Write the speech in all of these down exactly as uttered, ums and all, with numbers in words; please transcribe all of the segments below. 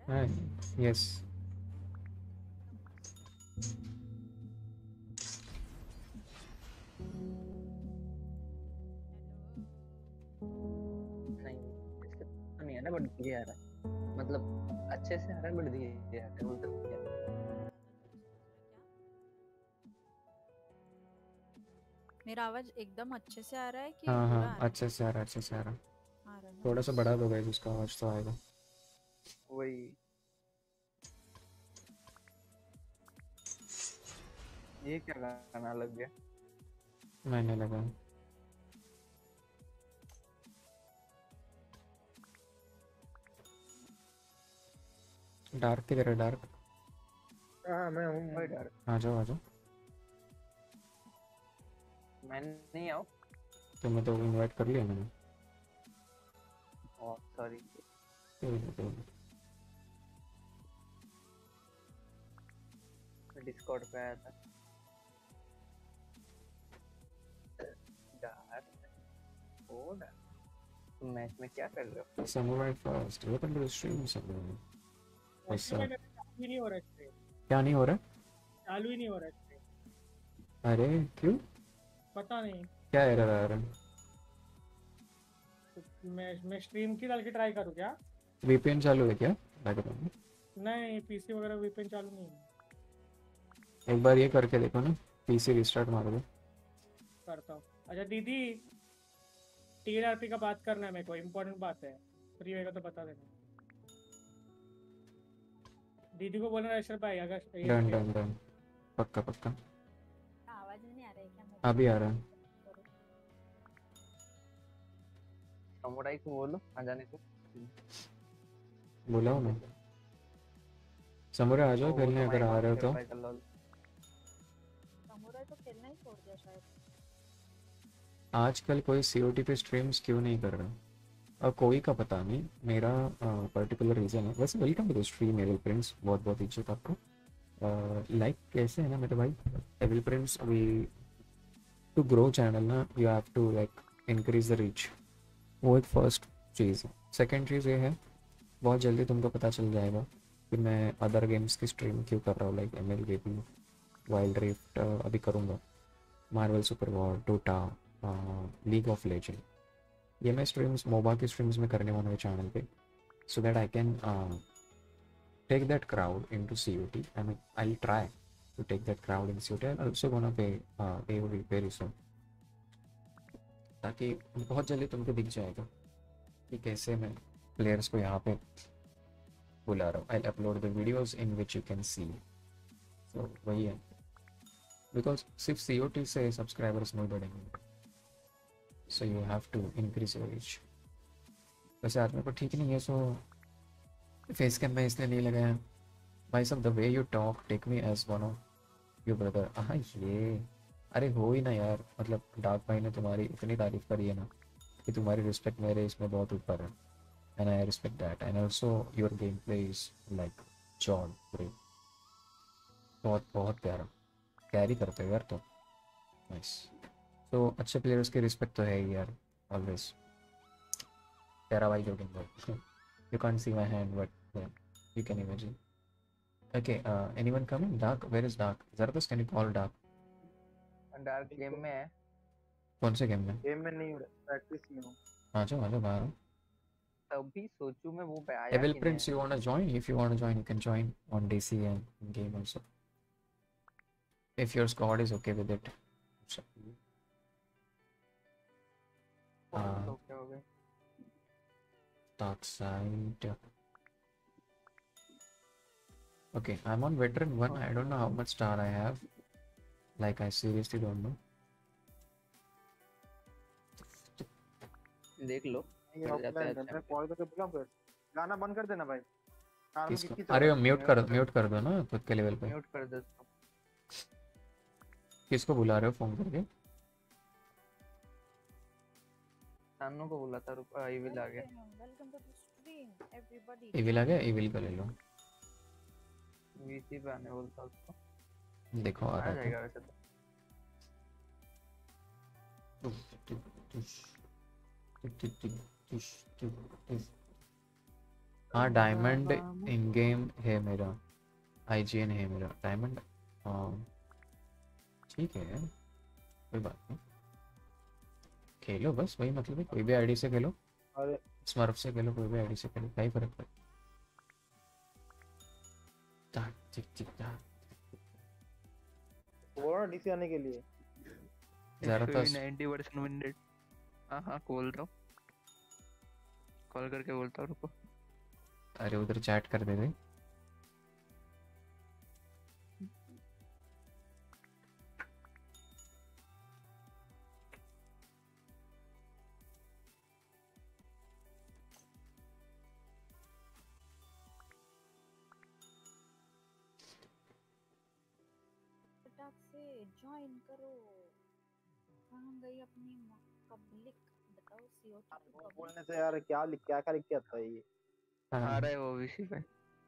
Hi. Yes. नहीं इससे तो नहीं आ रहा बट धीरे आ रहा है, मतलब अच्छे से आ रहा है बट धीरे आ रहा है, उल्टा हो गया। मेरा आवाज एकदम अच्छे से आ रहा है कि हाँ बुरा हाँ, आ रहा अच्छे से आ रहा है, अच्छे से आ रहा है। है? आ रहा है थोड़ा सा ना। बढ़ा दो गाइस, उसका आवाज तो आएगा। वही ये क्या गाना लग गया? मैंने लगा डार्क किधर है? डार्क हाँ मैं हूँ भाई डर। आ जाओ आ जाओ। मैं नहीं आऊँ। तुम्हें तो इनवाइट कर लिया मैंने। Oh sorry. कोई नहीं, कोई नहीं। मैं डिस्कॉर्ड पे आया था। डर ओ डर, तुम मैच में क्या कर रहे हो? Samurai first. Welcome to the stream, Samurai. What's actually up? मैंने चालू ही नहीं हो रहा स्ट्रीम। क्या नहीं हो रहा? चालू ही नहीं हो रहा स्ट्रीम। अरे क्यों? पता नहीं। क्या एरर आ रहा है? तो मैं मैं स्ट्रीम की डाल के ट्राई करूँ क्या? वीपीएन चालू है क्या बैकग्राउंड में? नहीं, पीसी वगैरह वीपीएन चालू नहीं है। एक बार ये करके देखो ना, पीसी रिस्टार्ट मार दो। करता हूँ। अच्छा दीदी, टीआरपी का बात करना है मेरे को, इम्पोर्टेंट बात है। फ्री होएगा तो बता देना। दीदी को बोलना रशर भाई अगर ये डन ये- डन डन, पक्का पक्का। आवाज नहीं आ रहा है क्या मेरा? अभी आ रहा है। समुराई को बोलो आ जाने को। बुलाओ ना। समुराई आ जाओ ओ वो खेलने तो अगर माई आ रहे हो माउस तो। भाई का लॉल। समुराई तो खेलना ही छोड़ दिया शायद। आजकल कोई सीओटी पे स्ट्रीम्स क्यों नहीं कर रहा? और कोई का पता नहीं, मेरा पर्टिकुलर रीज़न है। वैसे welcome to the stream evil prince, बहुत बहुत इज्जत आपको। लाइक uh, कैसे है ना मेरे भाई एविल प्रिंस, अभी टू ग्रो चैनल ना you have to like increase the reach. वो एक फर्स्ट चीज़ है। सेकेंड चीज़ ये है, बहुत जल्दी तुमको पता चल जाएगा कि मैं अदर गेम्स की स्ट्रीम क्यों कर रहा हूँ, like M L gaming, Wild Rift अभी करूँगा, Marvel Super War, Dota, League of Legend. ये मैं स्ट्रीम्स मोबा की स्ट्रीम्स में करने वाला हूँ चैनल पे, so that I can uh, take that crowd into C O T. I mean, I'll try to take that crowd in C O T. I'm also gonna pay uh, pay very soon, ताकि बहुत जल्दी तुमको दिख जाएगा कि कैसे मैं players को यहाँ पे बुला रहा हूँ। I'll upload the videos in which you can see. So वही है, बिकॉज सिर्फ C O T से सब्सक्राइबर्स नहीं बढ़ेंगे, so you have to increase your reach. वैसे आज मेरे को ठीक नहीं है, सो फेस कैम मैं इसलिए नहीं लगाया भाई साहब। The way you talk take me as one of your brother. हाँ ये, अरे हो ही ना यार, मतलब डार्क भाई ने तुम्हारी इतनी तारीफ करी है ना कि तुम्हारी रिस्पेक्ट मेरे इसमें बहुत ऊपर है, and I respect that. And also your game play is like John bro, बहुत बहुत प्यारा, कैरी करते हो यार तुम। नाइस। तो अच्छे प्लेयर्स की रिस्पेक्ट तो है ही यार, ऑलवेज। प्यारा भाई जो game you can see my hand but you can imagine. Okay, uh, anyone coming? Dark, where is Dark? Zarathus, can you call Dark? Dark game में है। कौन से गेम में? गेम में नहीं हो रहा, प्रैक्टिस में हूँ। आ जाओ आ जाओ बाहर। तभी सोचू मैं वो पे आया Evil कि Prince, you नहीं। wanna join? If you wanna join, you can join on D C and game also. If your squad is okay with it. So, कौन uh, तो क्या हो गया? Dark side. Okay, I'm on veteran one. I don't know how much star I have. Like, I seriously don't know. देख लो ये बढ़ जाता है ऑफलाइन है, अच्छा। मैं कॉल करके बुला फिर। गाना बंद कर देना भाई। कार में किसको? किसकी चला अरे रहा म्यूट कर म्यूट कर दो ना खुद के लेवल पे। म्यूट कर दो उसको। किसको बुला रहे हो फोन करके? सानू को बोला था, रुको इविल आ गया। Welcome to the stream everybody. Evil आ गया, इविल का ले लो। वीसी पे आने बोलता उसको, देखो आ आ रहा जाएगा वैसे तो। था। हाँ डायमंड बाबा इन गेम है मेरा, आईजीएन है मेरा डायमंड। हाँ ठीक है यार, कोई बात नहीं, खेलो बस, वही मतलब है, कोई भी आईडी से खेलो, अरे स्मर्फ से खेलो, कोई भी आईडी से खेलो, क्या ही फर्क पड़ता है। टाक, टिक टिक टाक। बोलो ना डीसी आने के लिए। जरा तो नाइंटी परसेंट विंडेड। हाँ हाँ बोल रहा हूँ, कॉल करके बोलता हूँ, रुको। अरे उधर चैट कर दे दे। फटाक से ज्वाइन करो। कहाँ गई अपनी पब्लिक? बताओ सीओटी की वो पब्लिक। बोलने से यार क्या लिख क्या क्या लिख के आता है ये। आ हाँ, रहा है वो इसी पे,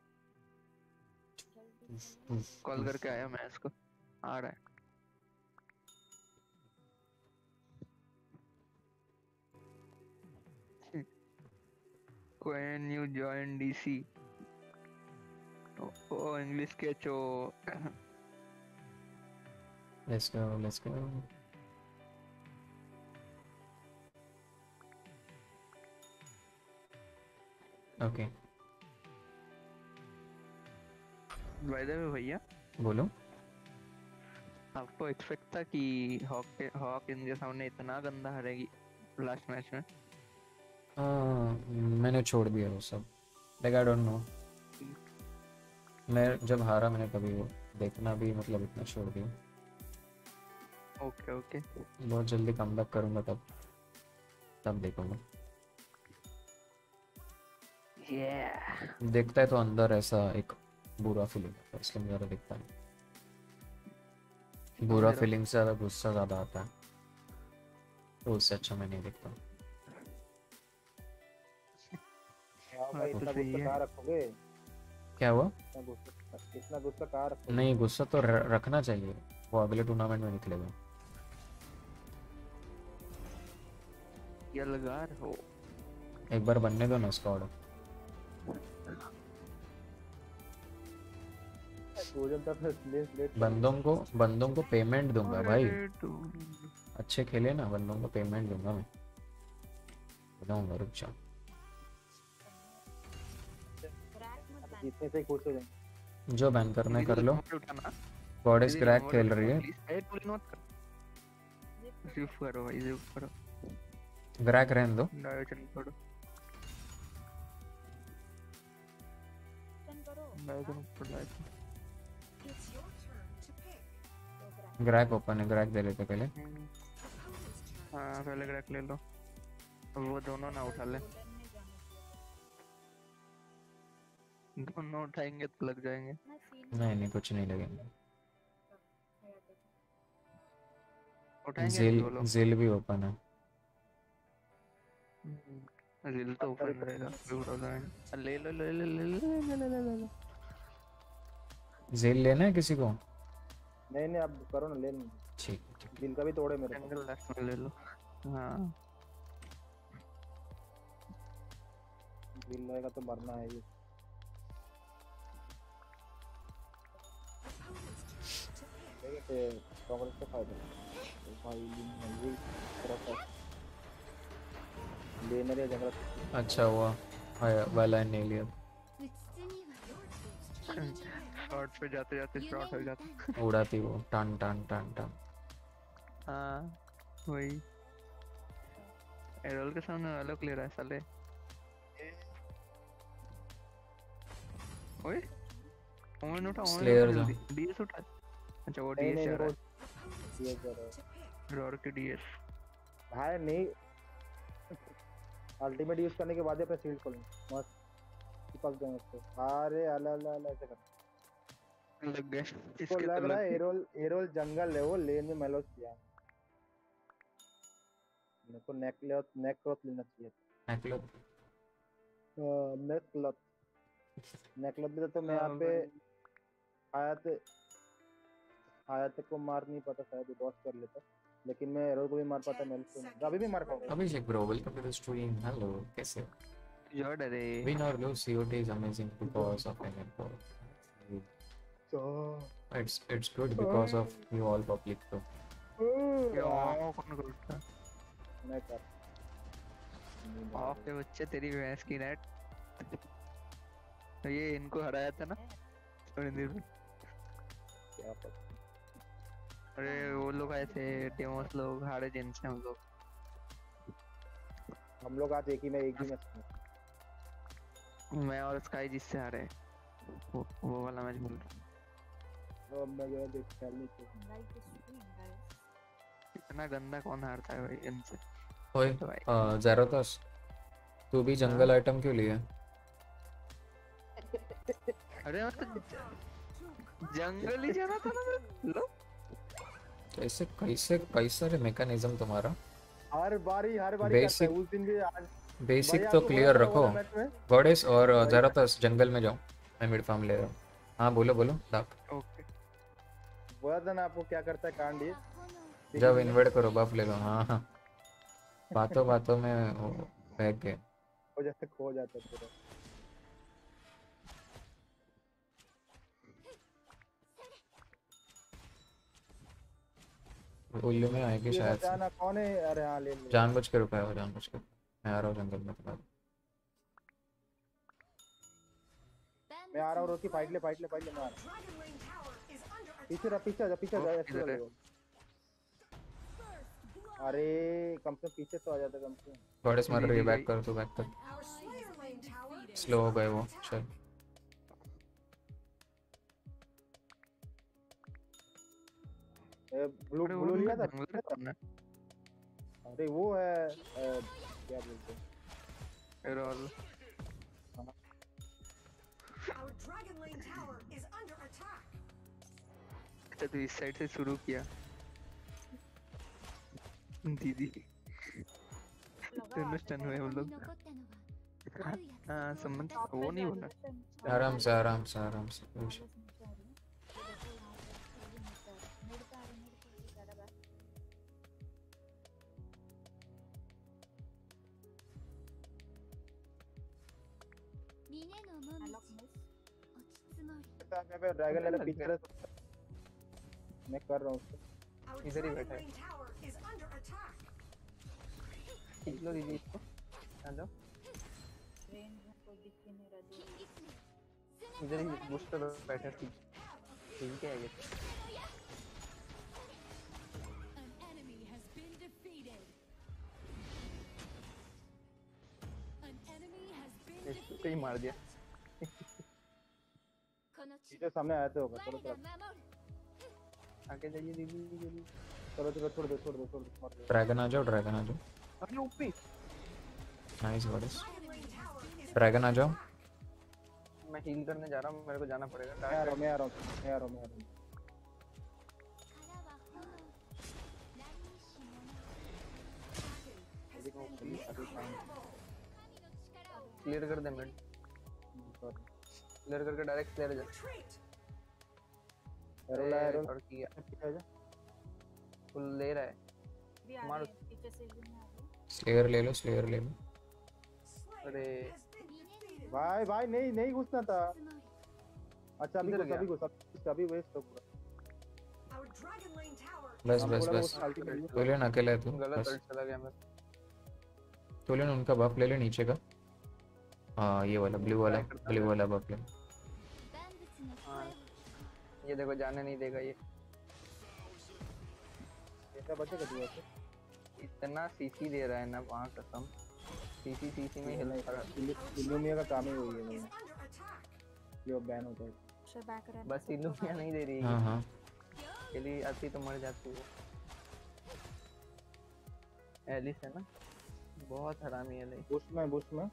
जल्दी उफ, चलो। उफ, कॉल उफ। करके आया मैं इसको, आ रहा है। When you join D C, oh, oh English के चो। Let's go, let's go. Okay by the way भैया, बोलो। आपको एक्सपेक्ट था कि हॉक के हॉक इनके सामने इतना गंदा हारेगी लास्ट मैच में? हाँ मैंने छोड़ दिया वो सब, लाइक आई डोंट नो, मैं जब हारा मैंने कभी वो देखना भी मतलब इतना छोड़ दिया। Okay okay. बहुत जल्दी कमबैक करूँगा, तब तब देखूंगा। Yeah. देखता है तो अंदर ऐसा एक बुरा फीलिंग आता है, इसलिए ज़्यादा दिखता है। बुरा मेरा- फीलिंग से ज़्यादा गुस्सा ज़्यादा आता है, तो उससे अच्छा मैं नहीं देखता। हाँ भाई तो इतना सही गुस्सा है। कहाँ रखोगे? क्या हुआ? इतना गुस्सा इतना गुस्सा कहाँ रखोगे? नहीं गुस्सा तो र- रखना चाहिए, वो अगले टूर्नामेंट में निकलेगा। यलगार हो। एक बार बनने दो ना स्क्वाड। ट्रोजन तो फिर लेट लेट बंदों को बंदों को पेमेंट दूंगा भाई, अरे तू- अच्छे खेले ना, बंदों को पेमेंट दूंगा मैं, बताऊंगा, रुक जाओ। क्रैक मत बैन। जीतने से ही खुश हो जाएंगे। जो बैन करना है कर लो। रिमोट उठाना। गॉडेस दीदी क्रैक रिमोट खेल उठाना रही है, प्लीज। ए टूल मत कर, सिर्फ करो भाई, सिर्फ करो। क्रैक रहने दो। डायोजन करो, टर्न करो। डायोजन ऊपर डायोजन। तो क्रैक। ग्रैक ओपन है, ग्रैक दे लेते पहले। हाँ पहले क्रैक ले लो, वो दोनों ना उठा ले, गोल्डन में जाना चाहिए। दोनों उठाएंगे तो लग जाएंगे। मैं सीन नहीं नहीं कुछ नहीं लगेगा। उठाएंगे नहीं जिल वो लोग। जिल भी ओपन है। रिल तो ओपन रहेगा, भी उठा देंगे। ले लो ले लो ले लो ले लो ले लो ले लो। जिल लेना है किसी को? नहीं नहीं आप करो ना, ले लो। ठीक है, ठीक दिल का भी तोड़े मेरे को। जंगल लास्ट में ले लो। हाँ दिल रहेगा तो मरना है ये। देखिए कांग्रेस का फायदा है। तो भाई मंजिल तरफ लेने रे जंगल। अच्छा हुआ आया वाला नहीं लिया। शॉर्ट पे जाते जाते शॉर्ट हो जाते। उड़ाती वो टन टन टन टन। हाँ वही एरोल के सामने अलग ले रहा है साले। ओए ओमन उठा, ओमन Slayer उठा जा। जल्दी, डीएस उठा। अच्छा वो नहीं डीएस नहीं जा रहा वो है, ये जरा रॉर के डीएस। भाई नहीं अल्टीमेट यूज करने के बाद ही अपने शील्ड खोलना मस्त चिपक जाए उसको। अरे अला अला अला ऐसे कर। लग गए इसको इसके तो लग रहा है लग एरोल एरोल जंगल है, वो लेन में मेलोस किया। मेरे को नेक ले नेक क्लॉथ लेना चाहिए। Necklace neck cloth neck cloth भी तो मैं यहाँ पे आयत आयत को मार नहीं पाता, शायद डॉस कर लेता, लेकिन मैं एरोल को भी मार पाता, मेल को अभी भी मार पाऊंगा। Abhishek bro welcome to the stream. Hello कैसे हो? जॉर्ड अरे Win or lose, C O D is amazing because of an import. तो It's it's good because of you all public too. क्यों कौन करता मैं कर ऑफ पे बच्चे तेरी भैंस की नेट तो ये इनको हराया था ना थोड़ी देर में क्या पता अरे वो लोग आए थे डेमोस लोग हारे जिनसे हम लोग हम लोग आज एक ही में एक ही मैच में मैं और स्काई जिससे हारे वो, वो वाला मैच बोल रहा तो अब मैं गया देख खेलने को Like this stream, guys. इतना गंदा कौन हारता है भाई इनसे ओए तो भाई ज़ेरोथस, तू भी जंगल आइटम क्यों लिया? अरे मतलब जंगल ही जाना था ना मेरे लो कैसे कैसे कैसा रे मैकेनिज्म तुम्हारा? हर बारी हर बारी Basic- करता है उस दिन भी आज बेसिक भाई तो आपको क्लियर बोला था रखो। वाला मैच में गॉडेस और भाई- ज़ेरोथस जंगल में जाओ, मैं मिड फार्म ले रहा हूँ। हाँ बोलो बोलो डाक। ओके बोला था ना आपको क्या करता है कांड ये जब इन्वाइट करो बफ ले लो। हाँ हाँ बातों बातों में वो फेंक गए। हो जाता खो जाता है पूरा उल्लू में आएगी ये शायद से। बचाना कौन है अरे हाँ ले ले जानबूझ के रुका है वो, जानबूझ के। मैं आ रहा हूँ जंगल में तुम्हारे। मैं आ रहा हूँ रोकी फाइट ले फाइट ले फाइट ले मैं आ रहा हूँ पीछे रहा पीछे आ जा पीछे आ जा ओ, ऐसे इधर है। वाले को। अरे कम से कम पीछे तो आ जाता कम से कम गॉडेस मार रही है, दीदी बैक कर तू बैक कर। स्लो हो गए वो, चल। ए, ब्लू अरे वो ब्लू लिया था जंगल में कौन है अरे वो है अ, क्या बोलते हैं role Our Dragon Lane tower is under attack. अच्छा तू इस साइड से शुरू किया दीदी दोनों स्टन हुए हम लोग हाँ संबंध वो नहीं बोला आराम से आराम से आराम से पूछ। मैं ड्रैगन लेना पीछे रहा मैं कर रहा हूँ उसको Our इधर ही Dragon बैठा है। Lane tower is under attack. खींच लो दीदी इसको आ जाओ रेंज में कोई दिख ही नहीं रहा दीदी। इधर ही बूस्टर बैठा ठीक ठीक है ये An enemy has been defeated. An enemy has been इसको कहीं मार दिया पीछे सामने आया तो होगा चलो चलो आगे जाइए दीदी जल्दी चलो चलो छोड़ दो छोड़ दो छोड़ दो मार दो ड्रैगन आ जाओ, ड्रैगन आ जाओ। अरे ऊपर nice goddess. Dragon Lane tower is dragon आ जाओ। मैं हील करने जा रहा हूँ मेरे को जाना पड़ेगा मैं आ रहा हूँ मैं आ रहा हूँ मैं आ रहा हूँ मैं आ रहा हूँ देखो पुलिस अभी क्लियर कर दे मिड क्लियर करके डायरेक्ट क्लियर जा retreat. एरो ला एरो और किया पीछे आ जा फुल ले रहा है भी आ मारो। रही है, पीछे से भी नहीं आ रही है। स्लेयर ले लो, स्लेयर ले लो। अरे भाई भाई नहीं नहीं घुसना था अच्छा अभी किधर घुस अभी गया? घुस अभी अभी वेस्ट हो पूरा Our Dragon Lane tower बस हम बस बोला वो बस। फालतू में use टोलियन अकेला है तू गलत बस। साइड चला गया मैं टोलियन उनका बफ ले ले नीचे का। हाँ ये वाला ब्लू वाला, Back करता ब्लू है। वाला बफ ले। हाँ ये देखो जाने नहीं देगा ये कैसा बचेगा तू ऐसे इतना सीसी दे रहा है ना वहाँ कसम सीसी सीसी में हिल रहा है इल्लुमिया का काम ही वही है नहीं under attack. जो बैन होता है अच्छा बैक रहना बस इल्लुमिया नहीं दे रही हाँ है हाँ चली आती तो मर जाती वो एलिस है ना बहुत हरामी है एलिस बुश में बुश में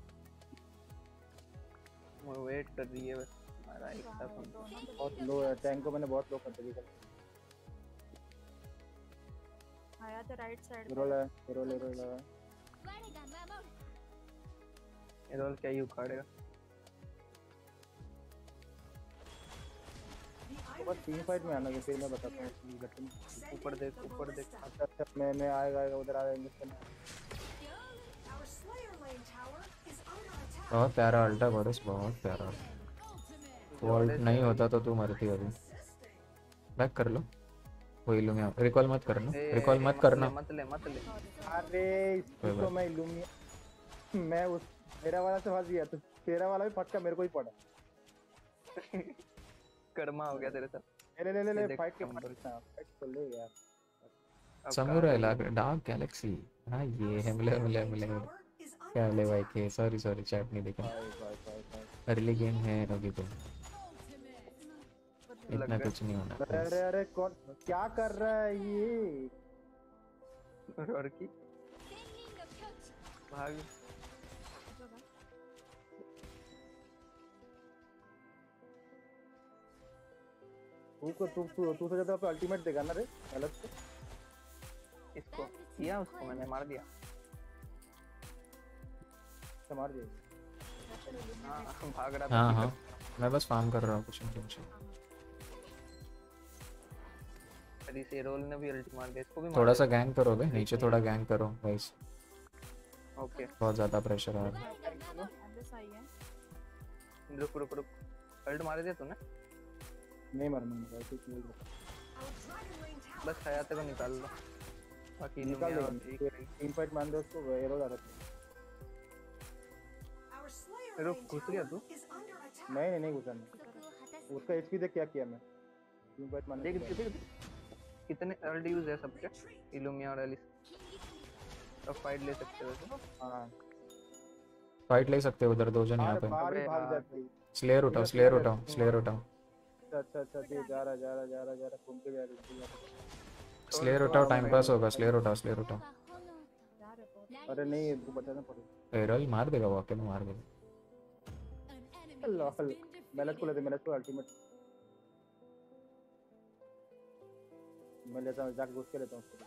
वो वेट कर रही है बस हमारा एक साथ हम दोनों के बहुत लो है टैंक को मैंने बहुत लो कर दिया आया तो राइट साइड रोल है रोल है रोल है ये रोल क्या ही उखाड़ेगा बस टीम फाइट में आना है फिर मैं बताता हूँ इसकी गठन ऊपर देख ऊपर देख अच्छा अच्छा मैं मैं आएगा आएगा उधर आ जाएंगे Our Slayer Lane tower is under बहुत प्यारा अल्टा गॉडेस, बहुत प्यारा। वो अल्ट नहीं होता तो तू मरती अभी। बैक कर लो। वो इल्यूमिया रिकॉल मत करना, ए, रिकॉल ए, मत मत करना। ले मत ले मत ले। अरे कोई इसको बात। मैं इल्यूमिया मैं उस मेरा वाला से फंस गया तो तेरा वाला भी फटका मेरे को ही पड़ा। कर्मा हो गया तेरे साथ। ले ले ले ले ये देख फाइट के नंबर। फाइट कर ले यार। अब समुराई कहाँ लाग डार्क गैलेक्सी। हाँ ये है, मिले मिले मिले क्या मिले भाई के। सॉरी सॉरी चैट नहीं देखा, भाई भाई भाई भाई अर्ली गेम है अभी तो, लग इतना गया। कुछ नहीं होना। अरे अरे अरे कौन क्या कर रहा है ये? और की भाग। तू को तू तू तू सोचा था अल्टीमेट देगा ना रे अलग से। इसको किया, उसको मैंने मार दिया। से मार दिया। हाँ भाग रहा था। हाँ हाँ मैं बस फार्म कर रहा हूँ, कुछ नहीं टेंशन। अरे से रोल ने भी अल्टी मार दिया, इसको भी मार थोड़ा दिया। सा गैंग करोगे नीचे, थोड़ा गैंग करो गाइस, ओके बहुत ज़्यादा प्रेशर आ रहा है। एलिस आई है। रुक रुक रुक। अल्ट मार दिया तूने? नहीं मरना नहीं कुछ नहीं होगा। बस हयाते को निकाल लो, बाकी निकाल लूमिया देगा। और एक टीम फाइट मान दो उसको एरो जा रहा है। रुक घुस गया तू। नहीं नहीं नहीं घुसा। उसका एचपी देख क्या किया मैं। टीम फाइट मान देख देख देख कितने अल्ट यूज है सबके, इल्यूमिया और एलिस। अब फाइट ले सकते हो वैसे। हां फाइट ले सकते हो उधर, दो जन यहाँ बाहर पे। बाहर ही अबे भाग यार। जाती है। स्लेयर उठाओ, स्लेयर उठाओ, स्लेयर उठाओ, अच्छा अच्छा अच्छा दे जा रहा जा रहा जा रहा जा रहा घूम के जा रही है। स्लेयर उठाओ, टाइम पास होगा। स्लेयर उठाओ, स्लेयर उठाओ। जा रहे बहुत। अरे नहीं तू बचाना पड़ेगा। एरल मार देगा, वाकई में मार देगा। लॉल मैलेट को ले दे, मैलेट को अल्टीमेट मैं लेता हूं, जाके घुस के लेता हूं उसको।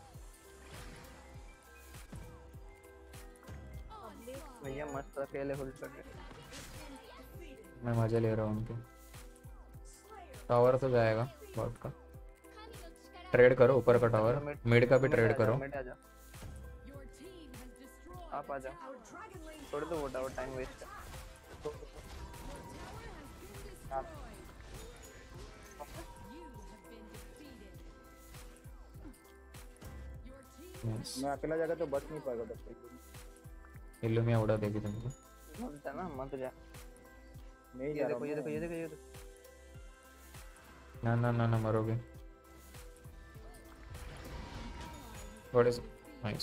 भैया मस्त अकेले होल्ड कर रहे। मैं मजे ले रहा हूँ उनके। टावर तो जाएगा बॉट का, ट्रेड करो ऊपर का टावर, मिड का भी ट्रेड करो। मिड आ जा, आप आ जाओ। छोड़ दो वो टावर, टाइम वेस्ट है। Yes. मैं अकेला जाकर तो बच नहीं पाएगा बस तक। इल्यूमिया उड़ा देगी तुमको। मत जा ना, मत जा। नहीं ये जा देखो रहा ये हूं देखो ये देखो ये देखो। ना ना ना ना मरोगे। What is nice.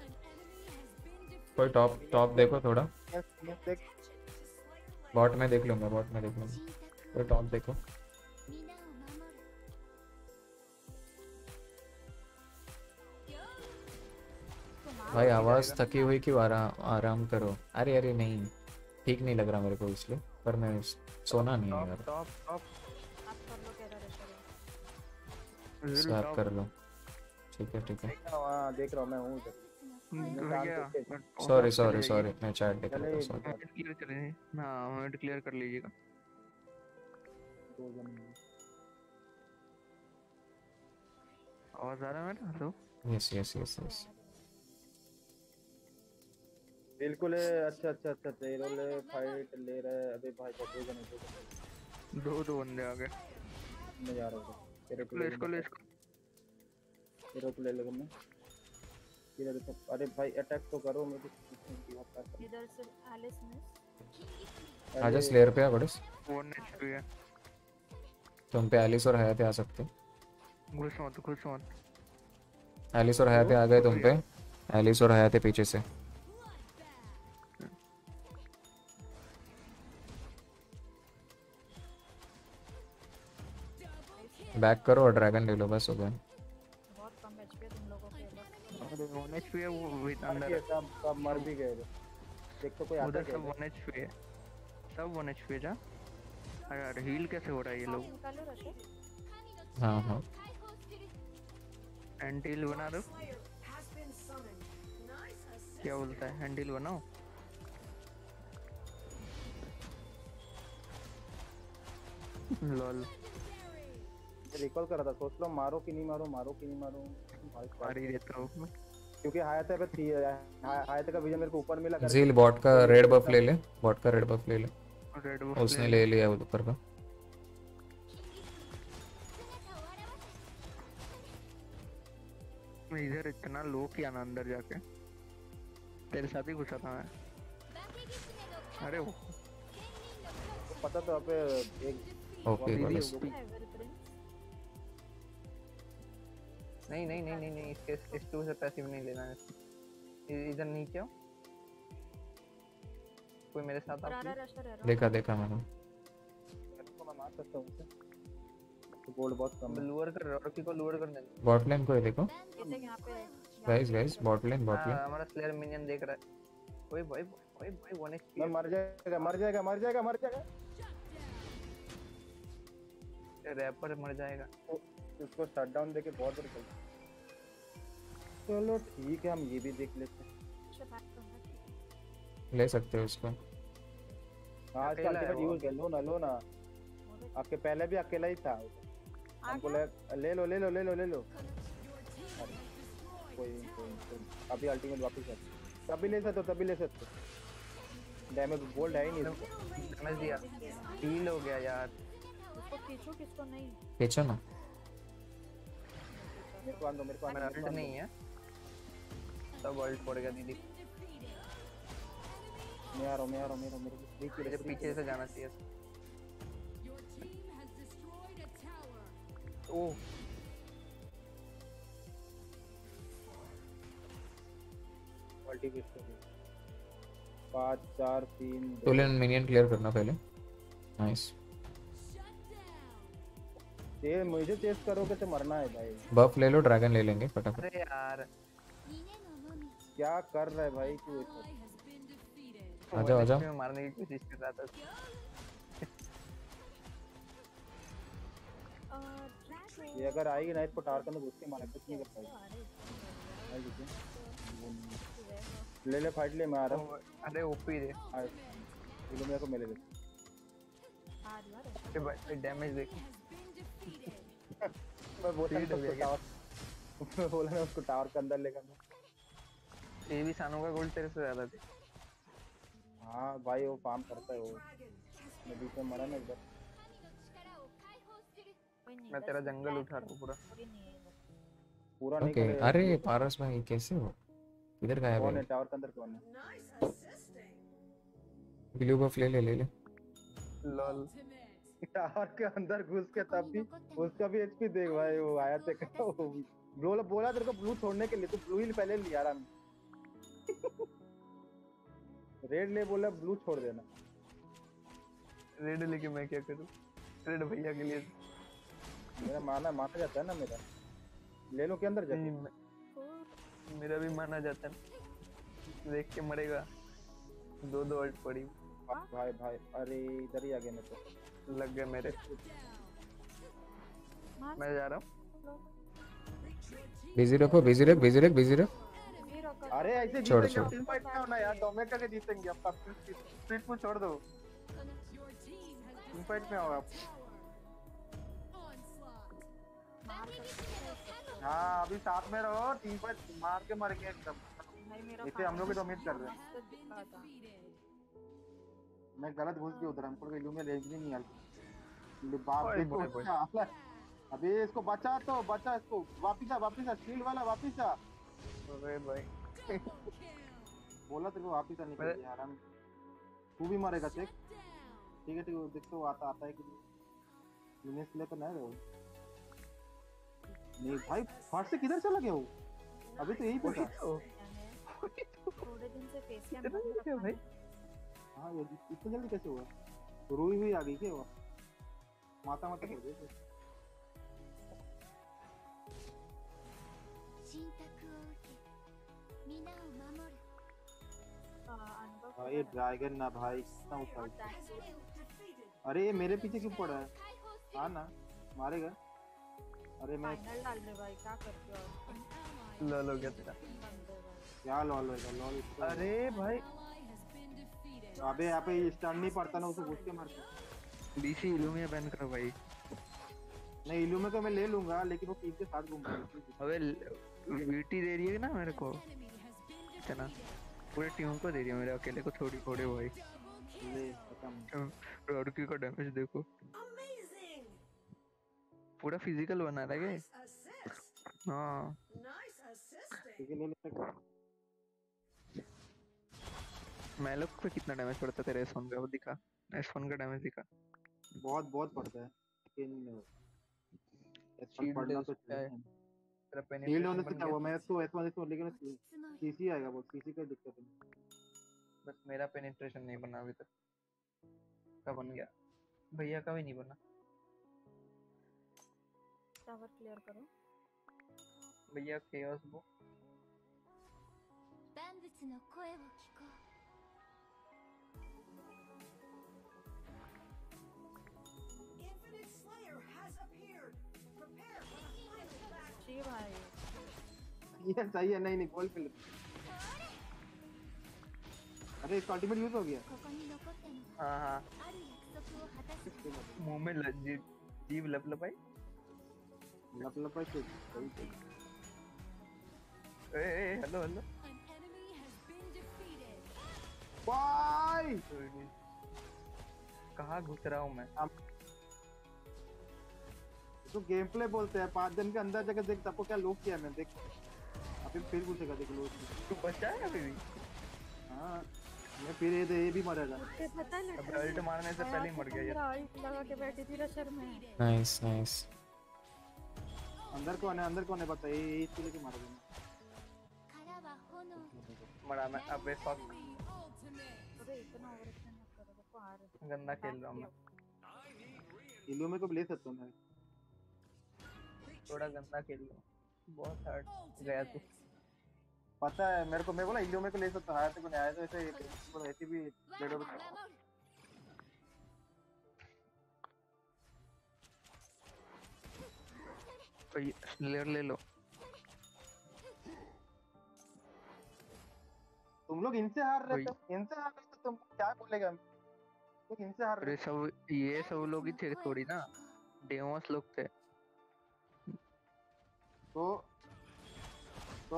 कोई टॉप टॉप देखो थोड़ा, मैं मैं देख बॉट में देख लूंगा, बॉट में देख लूंगा। कोई टॉप देखो। भाई आवाज थकी हुई क्यों? आराम आराम करो। अरे अरे नहीं ठीक नहीं लग रहा मेरे को इसलिए, पर मैं सोना नहीं है टॉप यार। टॉप टॉप आप कर लो कह रहे हो। स्वैप कर लो। ठीक है ठीक है। हां देख रहा हूं मैं हूं इधर। भैया सॉरी सॉरी सॉरी मैं चैट देख रहा था। चले सॉरी। मिनट क्लियर कर लीजिए। हाँ मिनट क्लियर कर लीजिएगा। दो जन हैं। आवाज आ रहा है मेरा? Hello yes yes yes yes. बिल्कुल है। अच्छा अच्छा अच्छा तेरो ले फाइट ले रहा है। अबे भाई दो जन हैं, दो जन हैं। दो दो बंदे आ गए। मैं जा रहा हूं तेरे को ले इसको ले इसको। तेरे को ले लगा मैं इधर तो। अरे भाई अटैक तो करो मेरे को। इधर से एलिस मिस। आजा स्लेयर पे आ बड़स। वन एचपी है। तुम पे एलिस और हयाते आ सकते। घुस मत घुस मत। एलिस और हयाते आ गए तुम पे। एलिस और हयाते पीछे से। बैक करो और ड्रैगन ले लो, बस हो गया। बहुत कम एचपी है तुम लोगों के बस। अरे वन एचपी है वो विद अंदर अंदर। सब सब मर भी गए थे। देख तो कोई आता उधर क्या सब वन एचपी है, सब वन एचपी है। जा अरे यार हील कैसे हो रहा है ये लोग? निकालो रखे। हाँ हाँ एंटील बना दो। क्या बोलता है? हैंडल बनाओ। लॉल रिकॉल कर रहा था, सोच लो मारो कि नहीं मारो, मारो कि नहीं मारो। भाई मार ही देता हूँ मैं। क्योंकि हायते पे थी हा- हायते का विजन मेरे को ऊपर मिला करके। जील बॉट का रेड बफ ले ले, बॉट का रेड बफ ले ले। रेड बुफ उसने ले लिया वो ऊपर का। मैं इधर इतना लो किया ना अंदर जाके, तेरे साथ ही घुसा था मैं। अरे वो पता तो अब एक ओके दीदी बस। ओपी। एवर प्रिंस नहीं नहीं नहीं नहीं नहीं इसके इस टू से पैसिव नहीं लेना है। इ- इधर नीचे आओ, कोई मेरे साथ और आओ आरा please। रशर है देखा देखा मैंने। को मैं मार सकता हूँ उसे। तो गोल्ड बहुत कम है। लूअर कर रॉकी को लूअर करने दो। बॉट लाइन को ही देखो ये देख यहाँ पे guys, guys bot lane bot lane. हाँ, हमारा स्लेयर मिनियन देख रहा है। ओए भाई भाई भाई वन एचपी मैं मर जाएगा मर जाएगा मर जाएगा मर जाएगा। रैपर मर जाएगा। उसको शट डाउन देके बहुत देर चल। चलो ठीक है हम ये भी देख लेते हैं। अच्छा बात करना ले सकते हो उसको। हाँ इसका अकेला है अल्टीमेट वो। यूज कर लो ना लो ना। आपके पहले भी अकेला ही था। आ हमको गया ले ले लो ले लो ले लो ले लो। अरे, कोई नहीं, कोई नहीं, कोई नहीं। अभी अल्टीमेट वापस है। तभी ले सकते हो तभी ले सकते हो। डैमेज गोल्ड है ही नहीं इसको। डैमेज दिया, हील हो गया यार। उसको खींचो किसको नहीं खींचो ना। मेरे को आन दो मेरे को आन दो, मेरा मेरे को अल्ट आन नहीं दो। है, सब अल्ट पड़ गया दीदी। मैं आ रहा हूँ मैं आ रहा हूँ मेरे मेरे को फ्री मुझे पीछे से जाना चाहिए। ओह अल्टीमेट पाँच चार तीन दो। टूलन मिनियन क्लियर करना पहले। नाइस। ये मुझे चेस करोगे तो मरना है भाई। बफ ले लो, ड्रैगन ले लेंगे फटाफट। अरे यार क्या कर रहा है भाई तू ऐसा? आ जाओ, आ जाओ। मैं मारने की कोशिश कर रहा था। और ये अगर आएगी ना इसको टावर करने घुस के मारा कुछ नहीं कर पाएगी। आई देखिए। ले ले फाइट ले मैं आ रहा हूँ। अरे ओपी रे। आ, ये लो मेरे को मिले दे। अरे भाई डैमेज देख। मैं बोला Speed ना हो उसको गया टावर मैं बोला ना उसको टावर के अंदर लेकर मैं। ये भी सानों का गोल्ड तेरे से ज्यादा थी। हाँ भाई वो फार्म करता है वो। मैं बीच में मरा ना इधर। मैं तेरा जंगल उठा रहा हूँ पूरा। पूरा नहीं ओके करेगा। अरे पारस भाई कैसे हो? इधर गायब कौन है है। टावर के अंदर कौन है? ब्लू बफ ले ले ले ले। लॉल टावर के अंदर घुस के तब भी उसका भी एचपी देख भाई वो आया थे वो बोला बोला तेरे को ब्लू छोड़ने के लिए तो ब्लू ही पहले लिया रहा मैं। रेड ले बोला ब्लू छोड़ देना। रेड लेके मैं क्या करूँ? रेड भैया के लिए मेरा माना माना जाता है ना मेरा। ले लो के अंदर जाके। नहीं, मैं- मेरा भी माना जाता है। देख के मरेगा। दो दो अल्ट पड़ी भाई भाई अरे इधर ही आ गया मैं तो। लग गया मेरे। मैं जा रहा हूँ। बिजी रखो, बिजी रख, बिजी रख, बिजी रख। अरे ऐसे छोड़, जीतेंगे छोड़। अब टीम फाइट में होना यार डोमेटा के जीतेंगे अब तक स्प्लिट को छोड़ दो। टीम फाइट में आओ आप। हाँ अभी साथ में रहो टीम फाइट मार के मरेंगे एकदम। इसे हम लोग ही डोमिनेट कर रहे हैं। मैं गलत घुस गया उधर हमको इलू में रेंज भी नहीं आती। बाप ओए देखो बोले बोले। क्या अबे इसको बचा तो बचा इसको वापिस आ वापिस आ शील्ड वाला वापिस आ। अरे भाई बोला तेरे को वापिस आने के मेरे- लिए यार हम तू भी मरेगा चेक। ठीक है ठीक है देखते हो आता आता है कि नहीं। यूनिस लेकर ना रहो। नहीं भाई फट से किधर चला गया वो? अभी तो यही पे था। थोड़े दिन से फेस कैम इतना बंद क्या रखा भाई? है। हाँ ये इतना जल्दी कैसे हुआ? रोई हुई आ गई क्या वो? माता माता कर गई थे। आ, अनुभव हाँ ये ड्रैगन ना भाई कितना ऊपर। अरे ये मेरे पीछे क्यों पड़ा है? हाँ ना मारेगा। अरे मैं फाइनल डाल दे भाई क्या करते हो लॉल हो गया तेरा। क्या लॉल होगा लॉल इसका। अरे भाई अबे यहाँ पे स्टन नहीं पड़ता ना उसे घुस के मारते। डीसी इल्यूमिया बैन करो भाई। नहीं इल्यूमे को मैं ले लूंगा लेकिन वो टीम के साथ घूमूंगा। अबे वीटी दे रही है ना मेरे को Enemy has been इतना, defeated. पूरे टीम को दे रही है, मेरे अकेले को थोड़ी थोड़े भाई। ले खत्म। लड़की का डैमेज देखो, Amazing! पूरा फिजिकल बना रहा है। Nice assist! हाँ Nice assisting! ठीक है ले ले। मैलोक पे कितना डैमेज पड़ता है तेरे एस वन का, वो दिखा, एस वन का डैमेज दिखा। बहुत बहुत पड़ता है लेकिन Shield पढ़ना तो क्या है? चाहिए। तेरा शील्ड penetration होने बन से क्या गया? हुआ, मैं तो ऐसा नहीं लेकिन つまり सीसी आएगा, वो सीसी का दिक्कत है। बस मेरा पेनिट्रेशन नहीं बना अभी तक, का बन गया, भैया का भी नहीं बना। टावर क्लियर करो। भैया केओस वो 万物の声を聞こう Infinite Slayer has appeared! Prepare for the final battle! जी भाई ये सही है। नहीं नहीं गोल पे। अरे इसका अल्टीमेट यूज हो गया। ここに残ったのは हाँ हाँ ある約束を果たす मुंह में ल- जी- जीभ लब लपाई। लप लप पे सही सही। ए ए hello hello. An enemy has been defeated. Bye. कहाँ घुस रहा हूँ मैं? तो गेम प्ले बोलते हैं, पाँच दिन के अंदर जाकर देख सबको क्या लोग किया मैं देख। अभी फिर पूछेगा देख लो। तू बचा है अभी भी? हाँ मैं फिर ये ये भी मरेगा। ते पता है अब अल्ट मारने से पहले ही मर गया ये। अल्ट लगा के बैठी थी रशर में। Nice nice. अंदर कौन है, अंदर कौन है बता। ये ये इसको लेके मारेगा। 殻は炎 मरा मैं। अबे फक, Enemy ultimate. अरे इतना ओवरएक्शन मत करो, देखो आ रहे गंदा खेल रहा हूँ मैं, इल्यू में को भी ले सकता हूँ मैं। थोड़ा गंदा खेल रहा हूँ, बहुत हार्ड गया तू। पता है मेरे को, मैं बोला इल्यू में को ले सकता हूँ, आया तो कोई आया तो ऐसे बोला ऐसे भी ब्लेड ओवर। स्लेयर ले लो। तुम लोग इनसे हार रहे वही। थे, इनसे हार रहे थे, तुम क्या बोलेगा। तुम इनसे हार रहे अरे सब ये सब लोग ही थे थोड़ी ना, डेमोस लोग थे। तो तो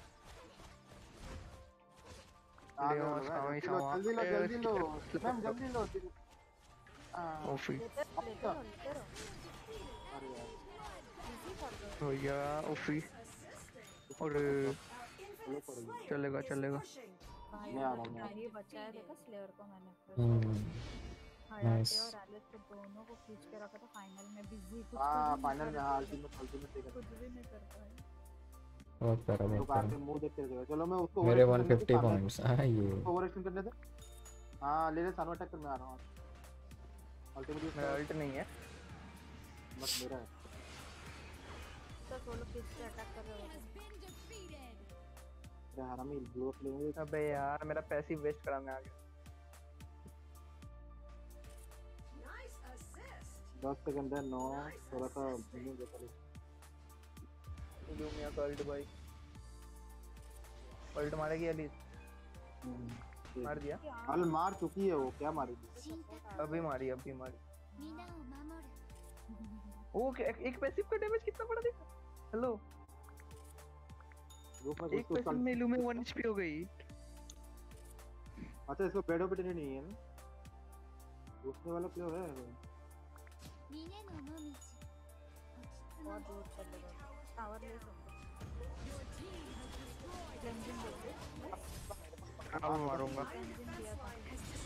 आ गए डेमोस लोग, हमें जल्दी लो समा- जल्दी लो ए, जल्दी लो स्लिप- मैम जल्दी लो। हाँ, ओफी लेते लेते रहो लेते रहो अरे यार इजी कर दो। भैया ओफी। और चलो पड़ गया। चलेगा चलेगा। भाई मैं आ रहा हूँ, मैं आ रहा भाई बचाया देखा स्लेयर को मैंने। हम्म हयाते nice. और एलिस को दोनों को खींच के रखा था फाइनल में। बिजी कुछ हाँ कर फाइनल में हाँ अल्टीमेट अल्टीमेट देगा। कुछ भी नहीं कर पाए। बहुत प्यारा बहुत लोग आके प्यारा। मुंह देखते रह चलो मैं उसको मेरे overreaction करने वन फिफ्टी दे, पॉइंट्स। हाँ ये ओवरएक्शन करने दे। हाँ ले ले सानो अटैक कर, मैं आ रहा हूँ। अल्टीमेट मेरा अल्ट नहीं है। बस मेरा है। तो वो लोग खींच के अटैक कर रहे Has होते been defeated. अरे हरामी ब्लो अप लेंगे। अबे यार मेरा पैसिव वेस्ट करा मैं आगे। Nice assist! दस सेकंड है। नौ थोड़ा सा घूमने देता है। लूमिया का अल्ट भाई, अल्ट मारेगी अली? मार दिया। अल मार चुकी है वो, क्या मारेगी। 信託 अभी मारी अभी मारी। 皆を守る ओ एक, एक पैसिव का डैमेज कितना बड़ा देखा। हेलो, ग्रुप में एक उसको पैसिव में लूमिया वन एचपी हो गई। अच्छा इसको बेडो पे नहीं है ना, उसने वाला प्लेयर है। 峰の野道 बहुत दूर चले गए। टावर ले सकते क्लेंजिंग देते अब मारूंगा। क्लेंजिंग दिया था।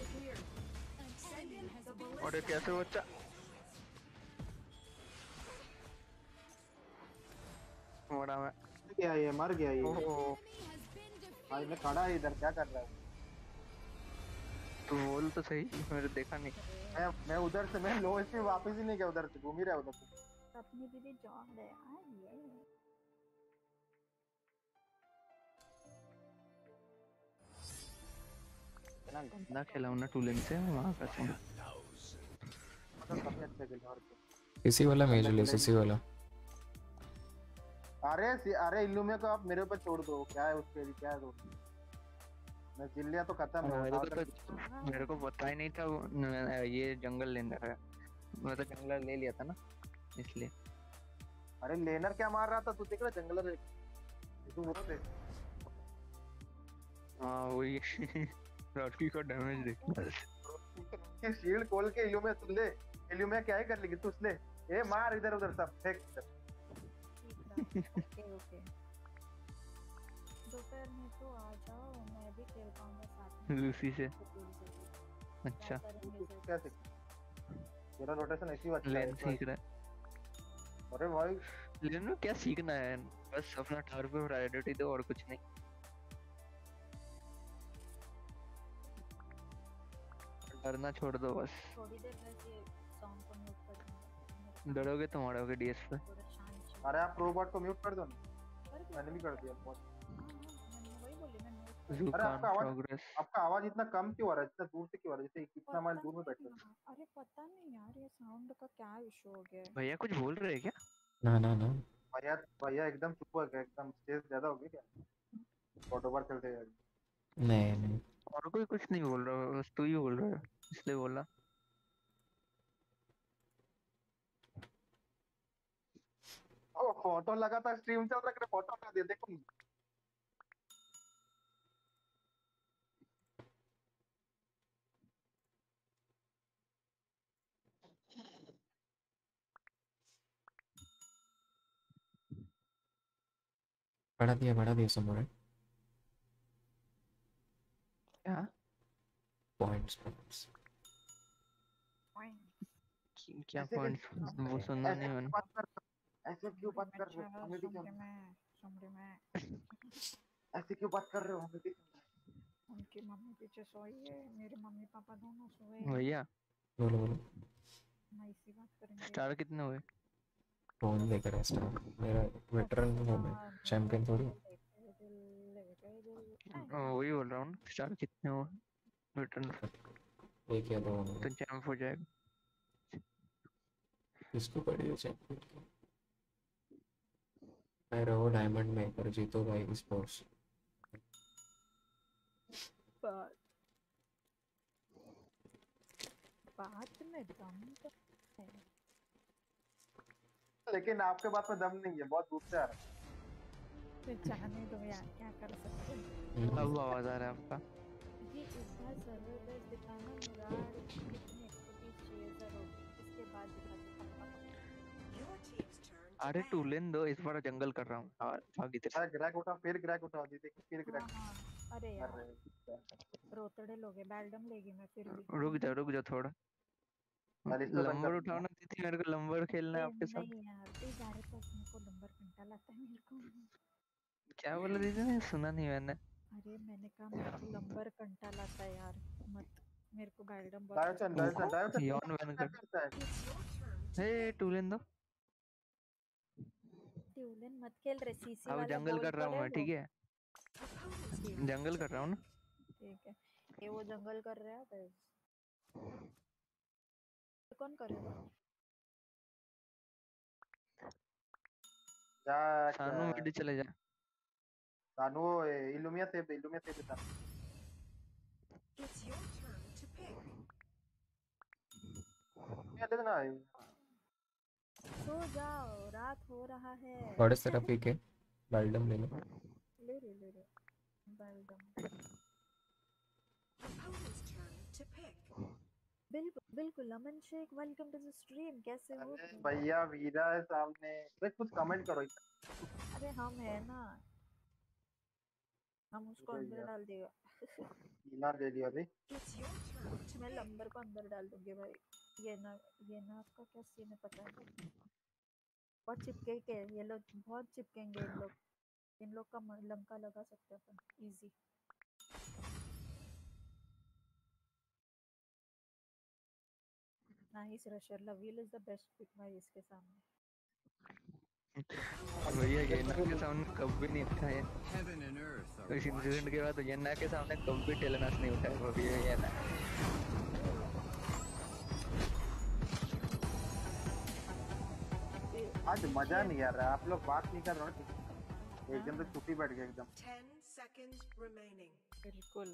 और ये कैसे बच्चा? मोड़ा मैं। क्या ये मर गया ये। ओहो, भाई मैं खड़ा है इधर, क्या कर रहा है। तू बोल तो सही, मैंने देखा नहीं। मैं मैं उधर से मैं लो से वापस ही नहीं गया, उधर से घूम ही रहा है उधर से। अपनी दीदी जॉब है आई ये इतना गंदा खेला हूं ना टूलिंग से वहां का से। मतलब सबसे अच्छा खेला और क्या। सीसी वाला मेजर ले, सीसी वाला। अरे सी- अरे इल्लूमिया को आप मेरे ऊपर छोड़ दो, क्या है उसके लिए, क्या है दो। मैं जिल्लिया तो खत्म है। मेरे को तो मेरे को पता ही नहीं था वो- न- ये जंगल लेना है। मैं तो जंगल ले लिया था ना इसलिए। अरे लेनर क्या मार रहा था तू देख रहा जंगलर तू वो देख हाँ वही रॉकी का डैमेज देख ये शील्ड खोल के इल्यूमिया तू ले इल्यूमिया क्या ही कर लेगी तू ले ए मार इधर उधर सब फेंक इधर। ओके ओके दोपहर में तो आ जाओ मैं भी खेल पाऊंगा साथ में लूसी से क्या अच्छा करेंगे फिर? क्या सीख तेरा रोटेशन ऐसी अच्छा लेन है सीख रहा है अरे भाई लेन में क्या सीखना है बस अपना टावर पे प्रायोरिटी दो और कुछ नहीं डरना छोड़ दो बस थोड़ी देर में ये सॉन्ग को म्यूट कर दूंगा डरोगे तो मरोगे डीएस पे थोड़ा शांत से अरे आप रोबोट को म्यूट कर दो ना कर दिया मैंने भी कर दिया बहुत हाँ हाँ मैंने वही बोली मैं म्यूट कर यू अरे कांट आपका आवाज प्रोग्रेस आपका आवाज इतना कम क्यों आ रहा है इतना दूर से क्यों आ रहा है जैसे कितना माइल पता दूर में नहीं बैठे हो यार, अरे पता नहीं यार ये साउंड का क्या इशू हो गया है भैया कुछ बोल रहे हैं क्या ना ना ना भैया भैया एकदम चुप हो गया एकदम स्ट्रेस ज्यादा हो गई क्या ऑटो बार चलते हैं नहीं नहीं और कोई कुछ नहीं बोल रहा बस तू ही बोल रहा है इसलिए बोला ओ फोटो लगा था स्ट्रीम चल रहा है फोटो हटा दिया देखो बढ़ा दिया बढ़ा दिया समोरे क्या पॉइंट्स पॉइंट्स कि- क्या ऐसे पॉइंट कैसे- वो सुनना ऐसे नहीं मैंने क्यों बात कर रहे हो? ऐसे क्यों बात कर रहे हो अच्छा हमें भी समझे समझ- मैं समझे मैं ऐसे क्यों बात कर रहे हो हमें भी समझ- उनकी मम्मी पीछे सोई है मेरे मम्मी पापा दोनों सोए हैं भैया बोलो बोलो मैं इसी बात करेंगे स्टार कितने हुए फोन लेकर है स्टार मेरा वेटरन हूँ मैं चैंपियन थोड़ी हूँ। हाँ, वही बोल रहा हूँ ना स्टार कितने हुए रिटर्न एक या दो होंगे तो चैंप हो जाएगा किसको पड़ी है चैंपियन की मैं रहो डायमंड में पर जीतो भाई स्पोर्ट्स बात बात में दम तो है लेकिन आपके बात में दम नहीं है बहुत दूर से आ रहा है फिर जाने दो यार क्या कर सकते हैं अब आवाज आ रहा है आपका ये इस बार सर्वर बेस दिखाना मुराद कितनी एक्सपर्टीज चाहिए जरूर इसके बाद दिखा दूंगा Your team's turn to अरे ban. टू लेन दो इस बार जंगल कर रहा हूँ और भागी तेरे अरे ग्रैक उठा फिर ग्रैक उठा दी देखिए फिर हाँ ग्रैक हाँ अरे कर यार रहे हैं रोतड़े लोगे बैल्डम लेगी मैं फिर भी से। रुक जा रुक जा थोड़ा अरे इसको तंग लंबर कर उठाओ ना दीदी मेरे को लंबर खेलना है ए, आपके साथ नहीं यार प्लीज आ रहे तो अपने को नंबर घंटा लाता है मेरे को क्या बोला दीदी ने सुना नहीं मैंने अरे मैंने कहा मेरे को लंबर घंटा लाता है यार मत मेरे को बैल्डम बहुत डायोसन डायोसन डायोसन यौन वैन कर करता है It's your turn to हे ban. टू लेन दो ट्यूलन मत खेल रहे सीसी अब वाला जंगल बोल कर रहा तो हूँ रहे मैं वो ठीक है Opponent's ठीक turn जंगल to कर रहा हूँ ना ठीक है ये वो जंगल कर रहा है तो कौन करेगा जा सानू मिड चले जा सानू इल्यूमिया से इल्यूमिया से बता It's your turn to pick. ये दे देना सो जाओ रात हो रहा है बड़े तरफ पी के बैल्डम ले लो ले रे ले रे बैल्डम Opponent's turn to pick. बिल्कुल बिल्कुल Aman Shaikh welcome to the stream कैसे हो अरे तुम? भैया वीरा है सामने अरे कुछ कमेंट करो अरे हम है ना हम उसको अरे अंदर यार। डाल देगा वीरा दे दिया अभी It's your turn to मैं pick. लंबर को अंदर डाल दूंगी भाई ये ना ये ना आपका क्या सीन है पता है बहुत चिपके के ये लोग बहुत चिपकेंगे इन लोग इन लोग का म- लंका लगा सकते हैं अपन easy nice rusher Lauriel is the best pick भाई इसके सामने भैया ये ना के सामने कभी नहीं उठाया Heaven and earth are इस इंसिडेंट के बाद ये ना के सामने कभी टेलेनास नहीं उठाया भैया ये ना आज मजा नहीं आ रहा आप लोग बात नहीं कर रहे हो एकदम से चुप ही बैठ गए एकदम Ten seconds remaining. बिल्कुल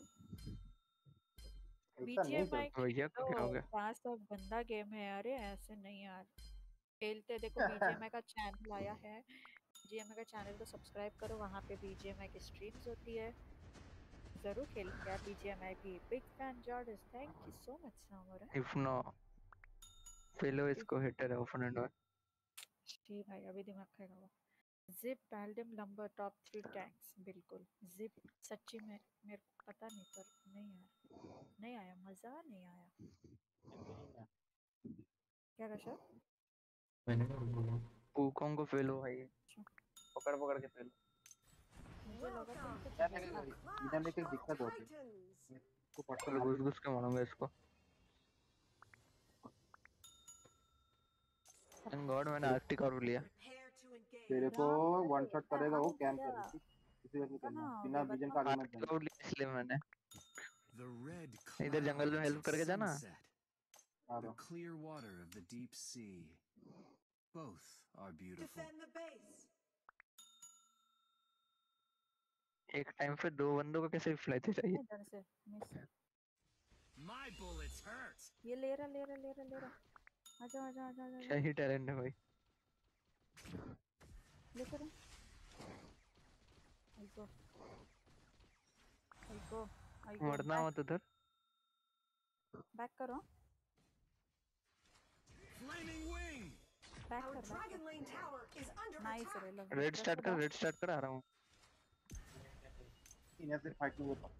ऐसा नहीं बीजीएमआई चलता भैया तो क्या हो गया फास्ट और गंदा गेम है अरे ऐसे नहीं यार खेलते देखो बीजीएमआई का चैनल आया है, बीजीएमआई का चैनल को सब्सक्राइब करो, वहाँ पे बीजीएमआई की स्ट्रीम्स होती है, जरूर खेल के यार बीजीएमआई भी। बिग फैन जॉर्डस, थैंक यू सो मच सामोरा। इफ नो फेलो इसको हिटर है ओपोनेंट और जी भाई अभी दिमाग खाएगा वो। जिप पैल्डियम लंबर टॉप थ्री टैंक्स, बिल्कुल जिप सच्ची में मेरे को पता नहीं पर नहीं आया, नहीं आया मज़ा नहीं आया। क्या कशा? मैंने क्या बोला? वुकोंग को फेलो भाई पकड़ पकड़ के फेलो। मुझे लगा तुम कुछ यार बोला। लेकिन इधर लेके एक दिक्कत होती है, इसको पटक चलो घुस घुस के मारूंगा इसको। थैंक गॉड मैंने आर्टिक और लिया। Prepare to engage. तेरे को वन शॉट करेगा वो, कैम क्या कर इसी वजह से करना, कहाँ हो बिना गए विजन बताओ? का आगे मत आर्टिक जाना। और लिया इसलिए मैंने The red इधर जंगल में हेल्प clouds करके of जाना। sunset, आ the रहा clear water of the deep sea. Both are beautiful. Defend the base. एक टाइम पे दो बंदों को कैसे रिप्लाई दे चाहिए। इधर से मिस। My bullets hurt. ये ले रहा ले रहा ले रहा ले रहा। आजा आजा आजा आजा क्या ही टैलेंट है भाई। लेकर आ। आई गो आई गो आई गो। मरना मत उधर। बैक करो, Flaming wing. बैक Our कर back Dragon Lane tower is under nice attack. रे लव। रेड स्टार्ट कर रेड स्टार्ट कर आ रहा हूँ। इन्हें से फाइट में वो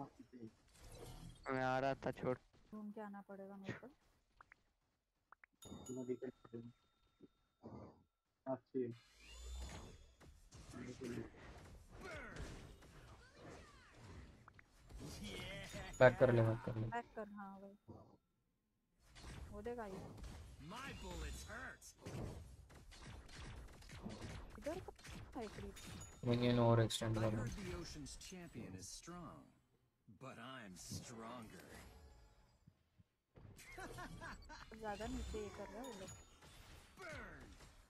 मैं आ रहा था छोड़। घूम के आना पड़ेगा मेरे को। तीनों डिफेंस अच्छी बैक कर ले बैक कर ले। बैक कर, हाँ भाई हो देगा ये। My bullets hurt. इधर का है creep. Minion over extend I कर heard the ocean's champion is strong, but I'm stronger. ज्यादा नीचे ये कर रहा है वो लोग। Burn.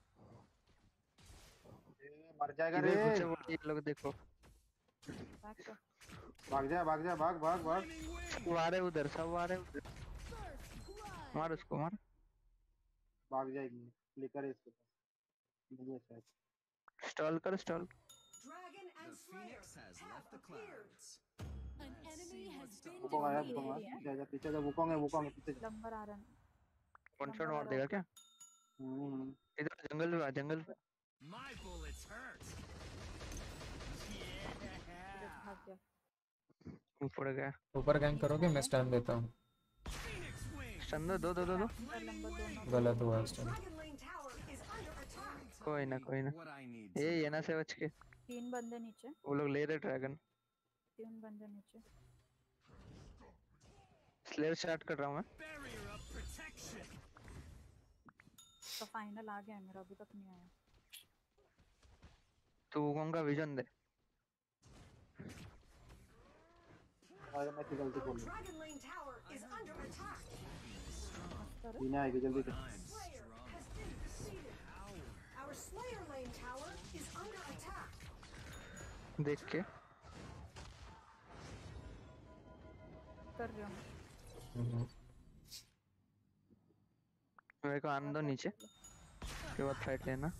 मर जाएगा रे। इधर घुसे वो ये लोग देखो। बैक कर। भाग जा भाग जा भाग भाग भाग। Flaming wing. सब आ रहे उधर सब आ रहे उधर। मार उसको मार। भाग जाएगी लेकर इसके पास नहीं है शायद। स्टॉल कर stall. Dragon The and Slayer phoenix has have left the appeared. clouds. An Let's enemy see has what's been up. Wukong आया ये वुकोंग है, ये आया। जा जा पीछे जा वुकोंग है वुकोंग है पीछे जा। लंबर आ रहा है। वन शॉट मार देगा क्या। हम्म इधर जंगल में आ जंगल में। My bullets hurt. इधर Yeah. भाग गया। ऊपर गया। ऊपर गैंग करोगे मैं स्टन देता हूँ। Phoenix wing. स्टन दो दो दो दो। इधर लंबर दोनों। गलत हुआ stun. Dragon Lane tower is under attack. कोई ना कोई ना। What I need. ये to ये ना से बच के। तीन बंदे नीचे, वो लोग ले रहे ड्रैगन। तीन बंदे नीचे। स्लेयर स्टार्ट कर रहा हूँ मैं। Barrier of protection. तो फाइनल आ गया है मेरा, अभी तक नहीं आया। तू वुकोंग का विजन दे। अरे मैं गलती Our बोल रहा Dragon Lane tower is under attack. कर हूँ। बिना आएगी जल्दी कर। I'm Slayer strong. has been defeated. Our Slayer Lane tower is under attack. देख के। कर रही हूँ। हम्म, मेरे को आने दो नीचे। उसके बाद फाइट लेना।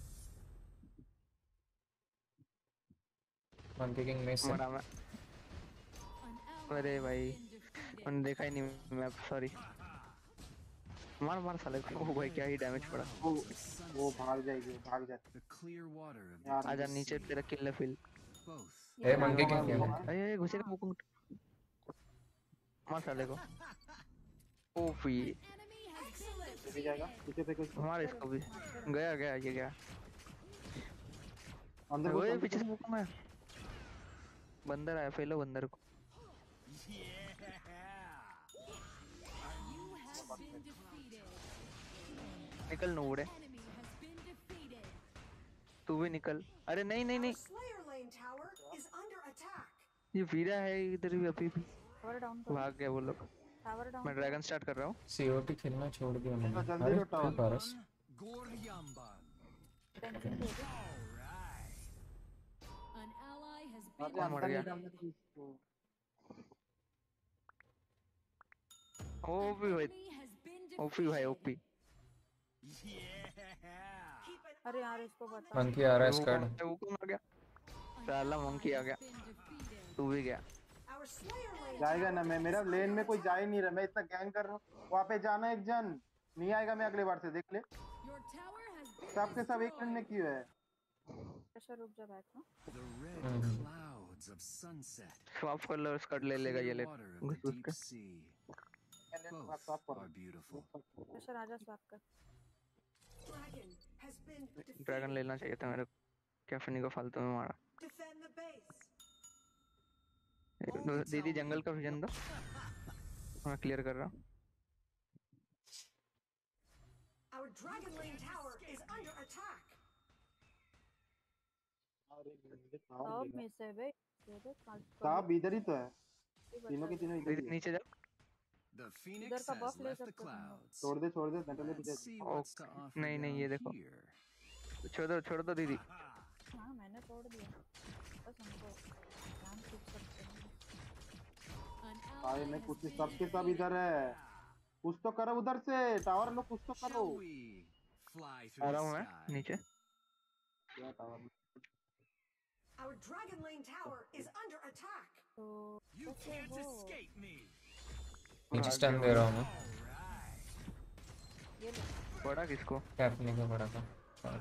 मंकी किंग मिस है। मरा मैं। An अरे ally भाई has been defeated. मैंने देखा ही नहीं मैं सॉरी। मार मार साले को। ओ भाई क्या ही डैमेज पड़ा। वो वो भाग जाएगी वो भाग जाती The clear water of यार, the आजा deep नीचे sea. तेरा किल फील। Both. ए मंकी किंग क्या है? अरे अरे घुसेगा वुकोंग। मार साले को। ओपी Enemy has been है। जाएगा पीछे से कुछ मार इसको भी। गया गया ये गया। अंदर ओए घुस, पीछे से वुकोंग है। बंदर आया फेलो बंदर को। Yeah. You have been defeated. निकल नूरे। Enemy has been defeated. तू भी निकल। अरे नहीं नहीं Our नहीं Slayer Lane tower is under attack. ये वीरा है इधर भी अभी भी। टावर डाउन करो, भाग गया वो लोग। टावर डाउन मैं करो। ड्रैगन स्टार्ट कर रहा हूँ। सीओटी खेलना छोड़ दिया मैंने। जल्दी अरे लौटाओ। क्यों पारस? Goryamban. टेंशन दे दे। Alright. An ally has मार been जा, मर अंदर गया। नहीं डालना था इसको। ओपी भाई enemy has been ओपी भाई defeated. ओपी। Yeah. अरे यार इसको बता। मंकी आ रहा है वो स्कड। कौन वो कौन आ गया? An साला ally monkey आ has गया। been defeated. तू भी गया। Our Slayer lane जाएगा ना, tower मैं मेरा is लेन under में कोई जा ही attack. नहीं रहा, मैं इतना गैंग कर रहा हूँ, वहाँ पे जाना एक जन नहीं आएगा, मैं अगले बार से देख ले। Your tower has been सबके सब एक मिनट में destroyed. क्यों है? ऐसा रुक जा बैठ ना। The red Mhm. clouds of sunset. Swap कर लो, स्कट ले लेगा ये ले। Clear water of घुस the घुस deep के। sea. मैंने Both बात साफ कर are beautiful. ऐसा राजा स्वैप कर। Dragon has been dragon defeated. लेना चाहिए था मेरे को। कैफनी को फालतू में मारा। Defend the base. Only दीदी tell जंगल me का विजन दो। मैं क्लियर कर रहा हूँ। Our Dragon lane tower is under attack. सब में से बे ये देख काल साहब इधर ही तो है, तीनों के तीनों इधर दीदी ही है। नीचे जाओ। The इधर phoenix का has बफ ले left the सकते हो तुम लोग। clouds. छोड़ दे छोड़ दे, नटले Let's पीछे। see what's to okay, offer नहीं नहीं ये down देखो। here. छोड़ दो छोड़ दो दीदी। हाँ मैंने तोड़ दिया। बस हमको काम ठीक सकते हैं। An भाई ally मैं has कुछ been सबके सब इधर है, कुछ तो करो उधर से, टावर लो कुछ तो करो। Shall we fly uh through रहा the हूँ मैं sky? नीचे। क्या tower? Our Dragon lane tower is under attack. तो You कैसे can't वो escape me. नीचे स्टन दे रहा हूँ मैं। ये ले बड़ा किसको? कैफनी को बड़ा था।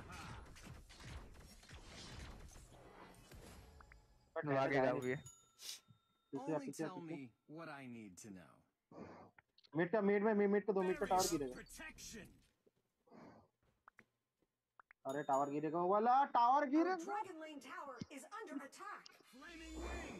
भागेगा वो ये। पीछे Only पीछे tell पीछे। me what I need to know. Mid का मिड में मिड को दो मिनट का टावर गिरेगा। Protection. अरे टावर गिरेगा, वो वाला टावर Our गिरेगा। Dragon lane tower is under attack. Flaming wing.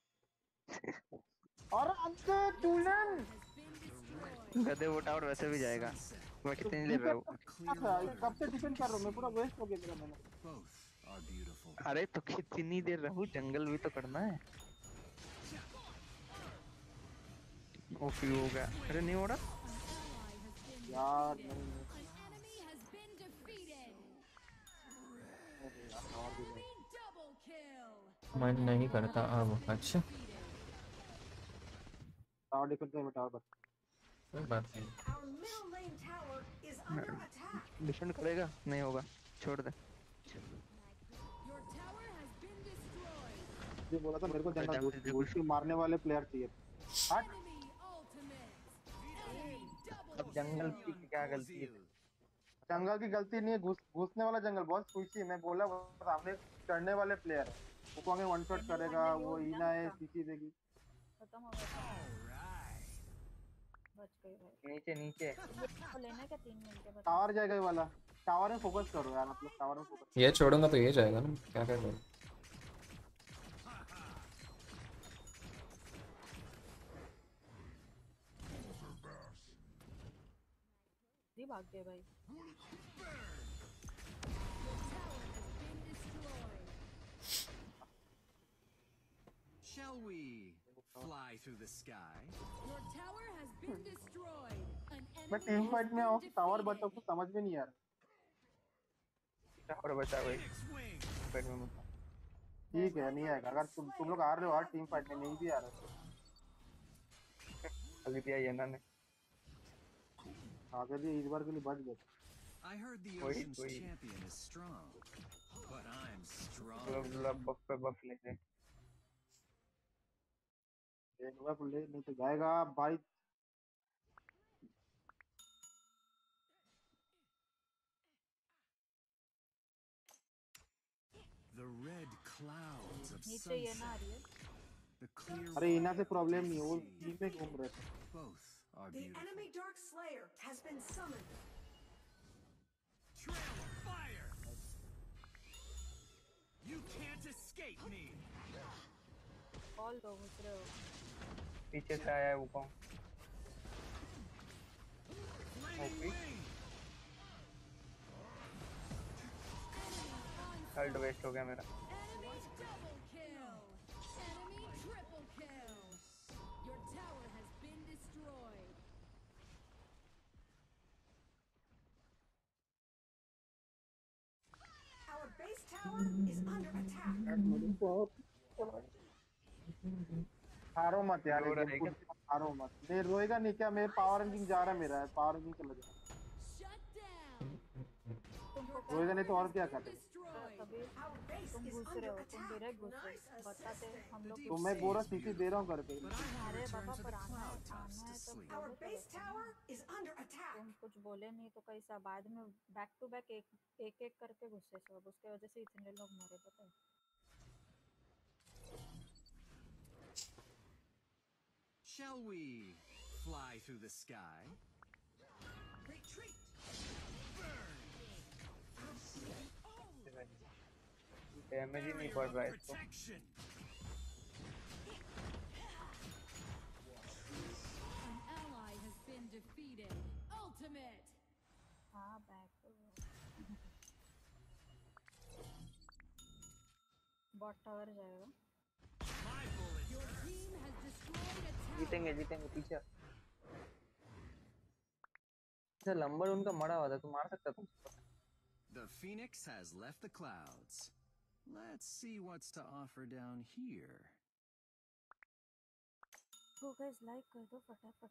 और अंते टूलन has been destroyed. गधे वो टावर वैसे भी जाएगा। Sunset. मैं कितनी देर रहा हूँ? Clear अच्छा, water. कब से डिफेंड कर रहा हूँ मैं, पूरा वेस्ट हो गया मेरा मैंने। Both are beautiful. अरे तो कितनी देर रहूँ? जंगल भी तो करना है। ओफी हो गया। अरे नहीं हो रहा। An ally has been यार defeated. नहीं नहीं, An enemy has been defeated. अरे यार टावर गिरेगा। Enemy double kill. मन नहीं करता अब। अच्छा टावर डिफेंड कर, टावर बच। कोई बात नहीं। Our middle lane tower is under attack. Defend करेगा? नहीं होगा। छोड़ दे। Your tower has been destroyed. ये बोला था मेरे को जंगल जंगल घुस घुस के मारने वाले प्लेयर चाहिए। हट। Enemy ultimate. Enemy अब double जंगल kill. की क्या गलती है? जंगल की गलती नहीं है, घुस घुसने वाला जंगल बहुत खुशी है। मैं बोला वो सामने चढ़ने वाले प्लेयर है, वो को आगे वन शॉट करेगा, वो ईना है सीसी देगी। खत्म हो गया। बच गए भाई। नीचे नीचे। तो लेना क्या तीन मिनट के बाद? टावर जाएगा ये वाला, टावर में फोकस करो यार, मतलब टावर में फोकस। ये छोड़ूंगा तो ये जाएगा ना, क्या कर रहे हो? जी भाग गए भाई। Shall we fly through the sky? Your tower has been destroyed. An मैं enemy टीम has फाइट में been आऊँ, टावर बचाओ, defeated. कुछ समझ में नहीं आ रहा। टावर बचा भाई। Phoenix wing. पेट में मुझे। ठीक है नहीं आएगा, अगर तुम तुम लोग आ रहे हो यार टीम फाइट में, नहीं भी आ रहे हो अभी दिया ये ना ने। आगे भी इस बार के लिए बच गए। I heard the Wait, ocean's wait. champion is strong, but I'm strong. लब लब बफ पे बफ ले ले। देखो ले नहीं तो जाएगा भाई। The red clouds of नीचे ये ना आ sunset. रही है। The clear अरे इना से water of प्रॉब्लम the नहीं है, वो sea. टीम में घूम रहे थे। Both are The beautiful. enemy Dark Slayer has been summoned. Trail of fire! You can't escape me! Call दो घुस रहे हो। पीछे से आया है वो कौन? Flaming wing! हल्ट वेस्ट हो गया मेरा। Enemy double kill. Enemy triple kill. Your tower has been destroyed. Our base tower is under attack. हारो मत यार, रो रहा है गेम को हारो मत। नहीं रोएगा नहीं क्या, मेरे पावर रैंकिंग जा रहा है, मेरा पावर रैंकिंग चला जाएगा। Shut down. तुमको कर रोएगा नहीं तो और क्या Been करे? destroyed. तभी Our base तुम is घुस under रहे हो, तुम attack. डायरेक्ट घुसे Nice बताते assessment. हम The लोग deep तो कुछ मैं sea बोल रहा is सीसी दे रहा हूँ beautiful, करके। but I will अरे return बाबा to पर the आना है cloud tops आना to है तो sleep. Our बोलो तो base देखो tower ना। is under attack. तुम कुछ बोले नहीं तो कैसा बाद में बैक टू बैक एक एक एक करके गुस्से सब उसके वजह से इतने लोग मरे पता है। Shall we fly through the sky? Retreat. Damage ही नहीं Barrier पड़ of रहा है इसको। protection. An ally has been defeated. Ultimate. हाँ बैक बॉट टावर जाएगा। My bullets Your team has destroyed a tower. जीतेंगे जीतेंगे पीछे। अच्छा लंबर उनका मरा हुआ था तो मार सकता तुम। The phoenix has left the clouds. Let's see what's to offer down here. तो गाइस लाइक कर दो फटाफट।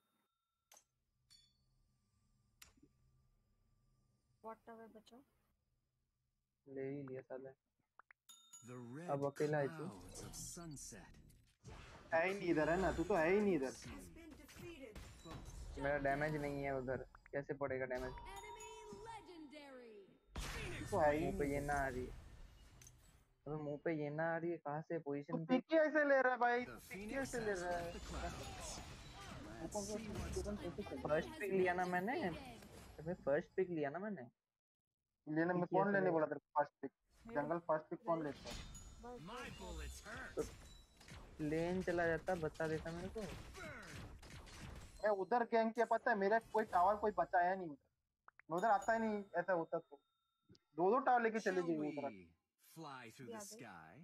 बॉट टावर बचाओ। ले ही लिया साले। The red अब अकेला है तू। clouds of sunset. है ही नहीं इधर है ना, तू तो है ही नहीं इधर। Has been defeated. मेरा डैमेज नहीं है उधर, कैसे पड़ेगा डैमेज? Enemy legendary. तू तो है ही मुंह पे नहीं। ये ना आ रही है। अबे मुंह पे ये ना आ रही है, कहाँ से तू पोजीशन पे? पिक ऐसे ले रहा है भाई, The पिक phoenix ऐसे ले has रहा है। left the clouds. Let's ऊपर see what's to कैसे offer. फर्स्ट पिक लिया ना मैंने, अबे फर्स्ट पिक लिया ना मैंने। लेने में पिक कौन ऐसे लेने ले बोला तेरे को फर्स्ट पिक? मेरे जंगल फर्स्ट पिक कौन लेता है? बस My बस bullets hurt. लेन चला जाता, बता देता मेरे को। मैं उधर गैंग किया, पता है मेरा कोई टावर कोई बचाया नहीं उधर। मैं उधर आता ही नहीं, ऐसा होता तो दो दो टावर लेके चले Shall गए उधर। we fly through the Yeah, sky?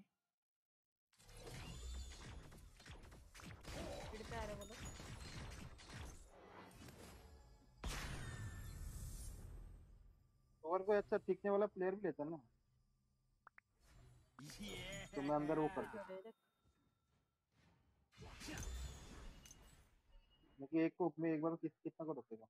Speed पे आ रहे बोलो। ओवर कोई अच्छा टिकने वाला प्लेयर भी लेता ना, Yeah. तो मैं अंदर वो करता। डायरेक्ट क्योंकि एक को में एक बार किस कितना को रोकेगा?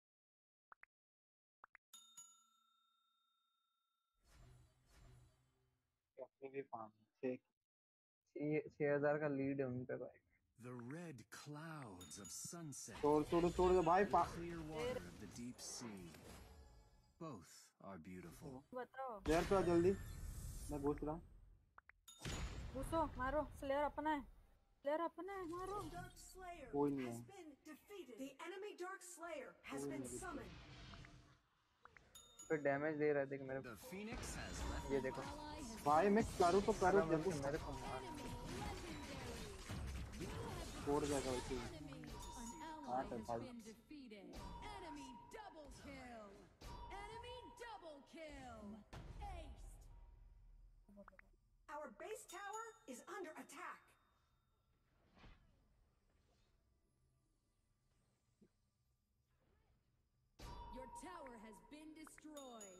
अपने भी फार्म छह। छह हजार का लीड है उन पे भाई। The red clouds of sunset. तोड़ तोड़ तोड़ दे भाई। The clear water of the deep sea. Both are beautiful. बताओ। प्लेयर पे आ जल्दी, मैं घुस रहा हूँ। घुसो मारो, स्लेयर अपना है, स्लेयर अपना है, मारो। Dark Slayer कोई नहीं has है। been defeated. The enemy Dark Slayer has कोई been नहीं है। summoned. पे डैमेज दे रहा है देख मेरे को। The phoenix has left ये the देखो। Ally has भाई मैं करूँ तो करूँ अरे जल्दी। मेरे को मार। तोड़ जाएगा वैसे ही। enemy. An हाँ ally तो has भाई been defeated. Enemy double kill. Enemy double kill. Aced. Our base tower is under attack. Your tower has been destroyed.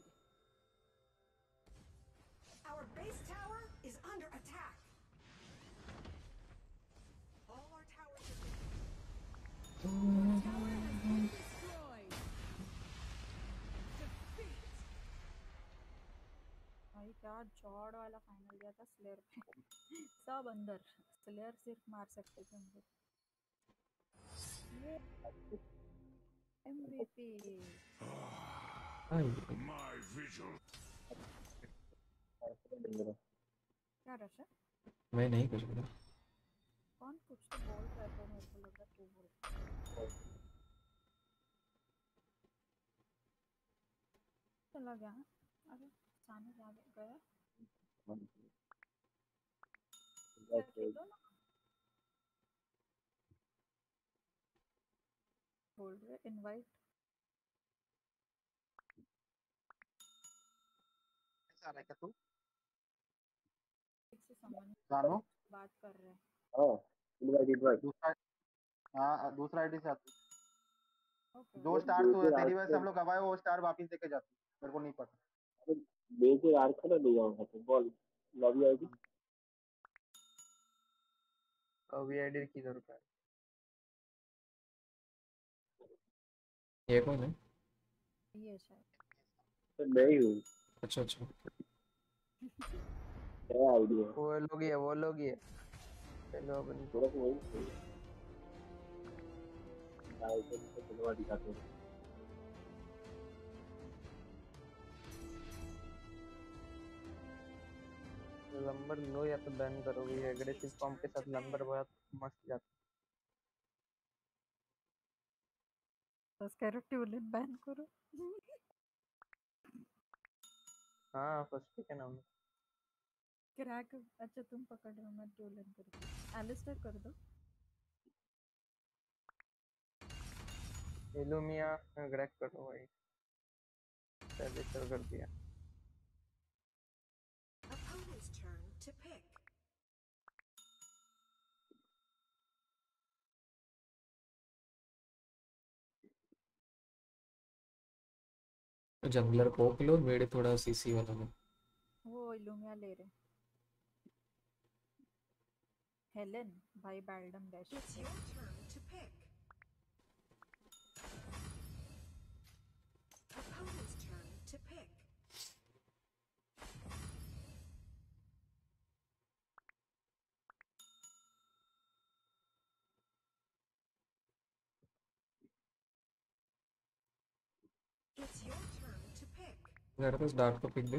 Our base tower is under attack. All our towers are Your tower has been destroyed. Defeat. भाई क्या jawed वाला final दिया था slayer पे। सब अंदर, slayer सिर्फ मार सकते थे हम लोग। ये एमवीपी। क्या रश है? मैं नहीं कुछ बोला। कौन कुछ तो बोल रहा था, मेरे को लगा तू बोल। चला गया। अरे सामने जा गया। क्या खेलो ना बोल रहे इनवाइट। ऐसा रहा क्या तू? एक से समझ जानो बात कर रहे हैं। दूसरा, हाँ दूसरा आईडी से आती। ओके जो स्टार तू तेरी वजह से हम लोग गवाए, वो स्टार वापिस देके जाती। मेरे को नहीं पता। अभी आईडी की जरूरत है। ये कौन है? ये शायद अच्छा अच्छा क्या आइडिया वो लोग ही है वो लोग ही है चलो अब इनको थोड़ा सा वही आइटम से चलवा दिखाते हैं लंबर लो या तो बैन करो ये एग्रेसिव कॉम्प के साथ लंबर बहुत मस्त जाता बस करो ट्यूलिप बैन करो। हाँ फर्स्ट के नाम क्रैक अच्छा तुम पकड़ रहे हो मैं ट्यूलिप करती हूँ। एलिस्टर कर दो। इलुमिया ग्रैक करो भाई रजिस्टर कर दिया Opponent's turn to pick. Jungler पोक लो मेरे थोड़ा सीसी वाला में वो इलुमिया ले रहे। हेलेन भाई बैल्डम dash It's your turn to pick. Opponent's turn to pick. It's your turn to pick. मेरे पास डार्क को पिक दे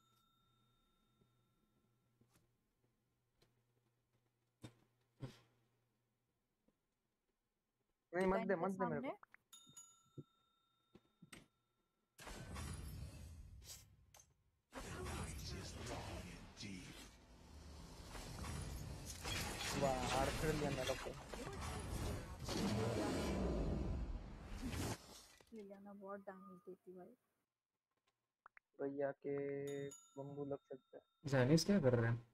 नहीं मत दे इनके मत दे मेरे सामने को वाह आर्चर लिया मेरा को लिलियाना बहुत डैमेज देती भाई। भैया के बम्बू लग सकता है जैनिस क्या कर रहे हैं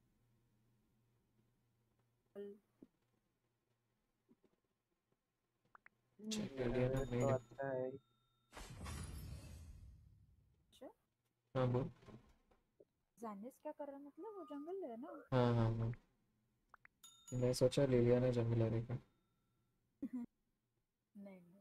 लिलियाना तो मेरे अच्छा है अच्छा हाँ बोल जैनिस क्या कर रहा है मतलब वो जंगल है ना। हाँ हाँ हाँ मैं सोचा लिलियाना जंगलर है क्या नहीं नहीं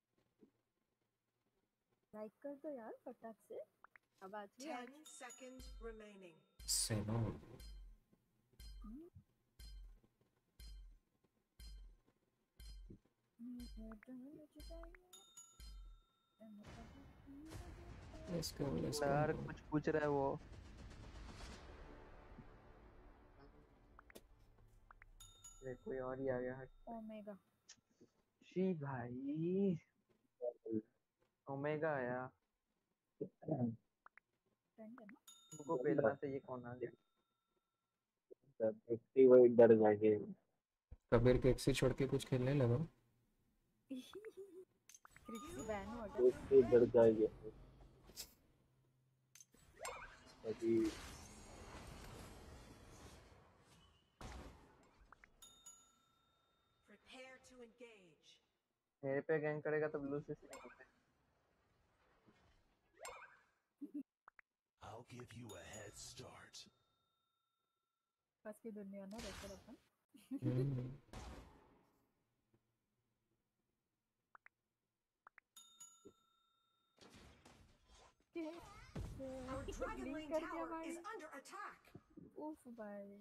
लाइक कर दो यार फटाक से। अब आज ही आज Ten seconds remaining. सेनो हम्म। लेट्स गो लेट्स यार गो कुछ पूछ रहा है वो ये कोई और ही आ गया है ओमेगा शी भाई ओमेगा आया फ्रेंड है ना। तुमको पेलना से ये कौन आ गया देखते ही वही डर जाएंगे कबीर के से छोड़ के कुछ खेलने लगा क्रिक्सी बैन हो गया। देखते ही डर जाएंगे अभी Prepare to engage. मेरे पे गैंग करेगा तो ब्लू से सीन होता है I'll give you a head start. बस की दुनिया ना रहते अपन। हम्म Our Dragon ब्लिंक Lane कर दिया Tower भाई। is under attack. उफ भाई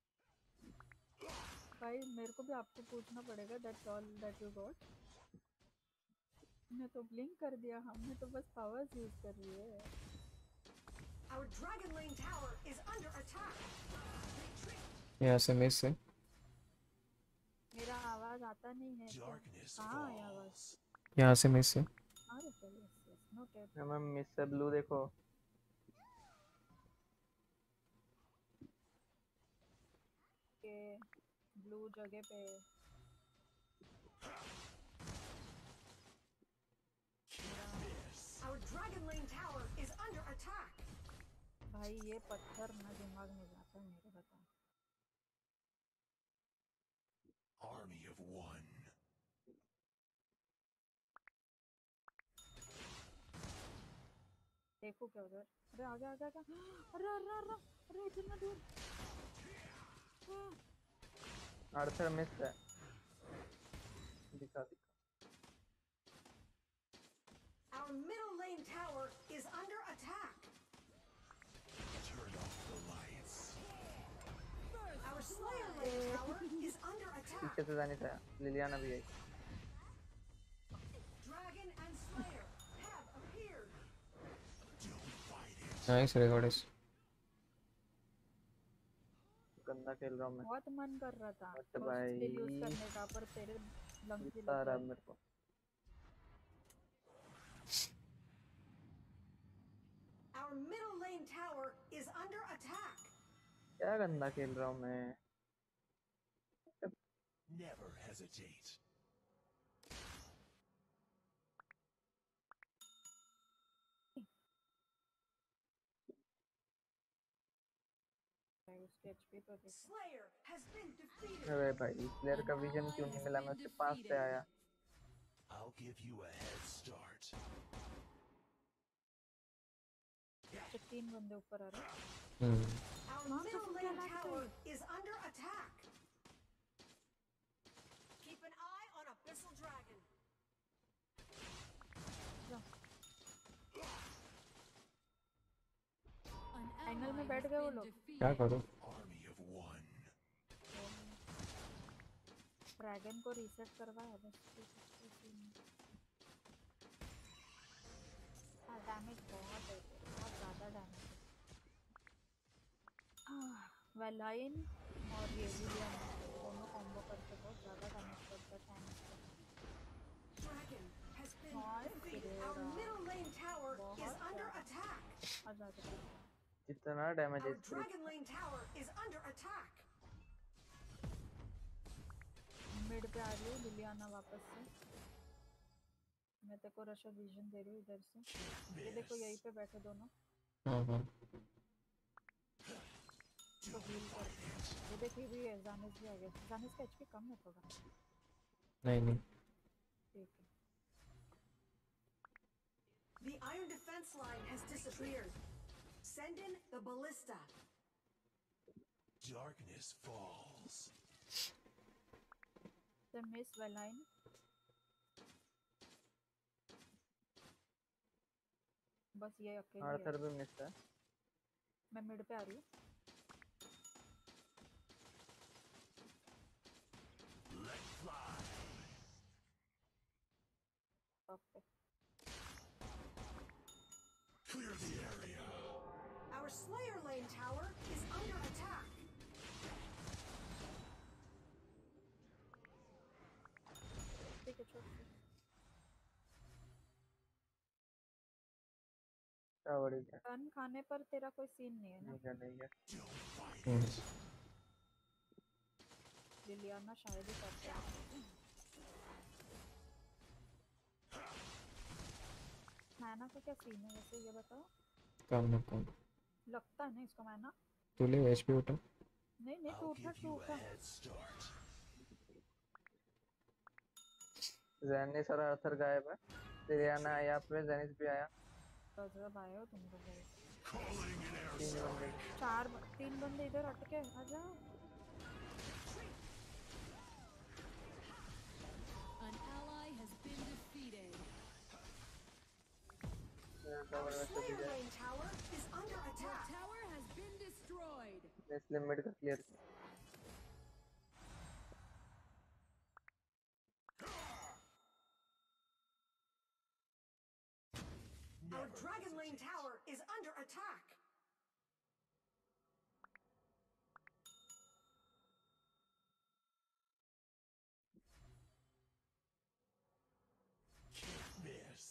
भाई मेरे को भी आपको पूछना पड़ेगा that's all that you got. मैं तो ब्लिंक कर दिया हमने तो बस पावर्स यूज कर रही है। Our Dragon Lane Tower is under attack. यहाँ से मिस है मेरा आवाज आता नहीं है क्या? Darkness कहाँ है आवाज? falls. यहाँ से मिस है आ रहा है yes yes noted. Ma'am mister blue देखो के ब्लू जगह पे Our Dragon Lane Tower is under attack. भाई ये पत्थर ना दिमाग में जाता है मेरे बता। Army of one. देखो क्या उधर अरे आगे आगे आगे अरे अरे अरे अरे इतना दूर। आर्थर मिस है दिखा दिखा Our middle lane tower is under attack. पीछे से जाने से लिलियाना भी आई। Dragon and Slayer have appeared. Nice रिकॉर्डिस। गंदा खेल रहा हूँ मैं। बहुत मन कर रहा था बट फर्स्ट भाई स्किल यूज करने का, पर तेरे लंग्स भी गुस्सा आ लग रहा है गए। मेरे को। Our middle lane tower is under attack. क्या गंदा खेल रहा हूँ मैं। Never hesitate. उसके एचपी तो देखो। Slayer has been defeated. अरे भाई प्लेयर An का विजन ally क्यों नहीं has मिला, मैं been उसके पास से defeated. आया। I'll give you a head start. तो तीन बंदे ऊपर आ रहे। हम्म Our Mom, middle doesn't lane that tower activate? is under attack. Keep an eye on Abyssal Dragon. An angle में ally बैठ has गए वो been लोग। क्या defeated. करूँ? Army of one. ड्रैगन को रीसेट करवाया बस। हाँ डैमेज बहुत है, बहुत ज़्यादा डैमेज है। वेलाइन और ये विलियम दोनों कॉम्बो करके बहुत ज़्यादा डैमेज करता है टैंक्स को। Dragon has been Nice, defeated. Rera. Our middle lane tower is बहुत under ज़्यादा attack. और ज़्यादा करता है। जितना डैमेज है Our इस dragon lane tower is under attack. Mid पे आ रही है लिलियाना वापस से। मैं तेरे को रशा विजन दे रही हूँ इधर से। ये देखो यहीं पे बैठे दोनों हाँ हाँ तो हील कर। ये देखिए भी है, जानिस भी आ गया। जानिस का एचपी कम है थोड़ा। नहीं नहीं ठीक है। The iron defense line has disappeared. Send in the ballista. Darkness falls. The miss Veline. बस ये अकेली है। आर्थर भी मिस है। मैं मिड पे आ रही हूँ। Let fly. टॉप पे। Clear the area. Our Slayer lane tower is under attack. ठीक है छोड़ दे। क्या बड़ी क्या टर्न खाने पर तेरा कोई सीन नहीं है ना। नहीं क्या नहीं क्या। Don't fight hmm it. Liliana शायद ही करते हैं। मैना का क्या सीन है वैसे ये बताओ। काम ना काम। लगता है ना इसको मैना। तू ले एचपी उठा। नहीं नहीं तू I'll उठा give तू you a उठा। head start. जेनिस और आर्थर गायब है। लिलियाना आया पे, जेनिस भी आया। तो जब आए हो तुम लोग गए। Calling an air तीन बंदे। चार ब- तीन बंदे इधर अटके आजा। An ally has been defeated. मेरा Our टावर वैसे भी Slayer है। lane tower is under Your attack. tower has been destroyed. इसलिए मिड का clear. Our dragon lane tower is under attack. can't miss.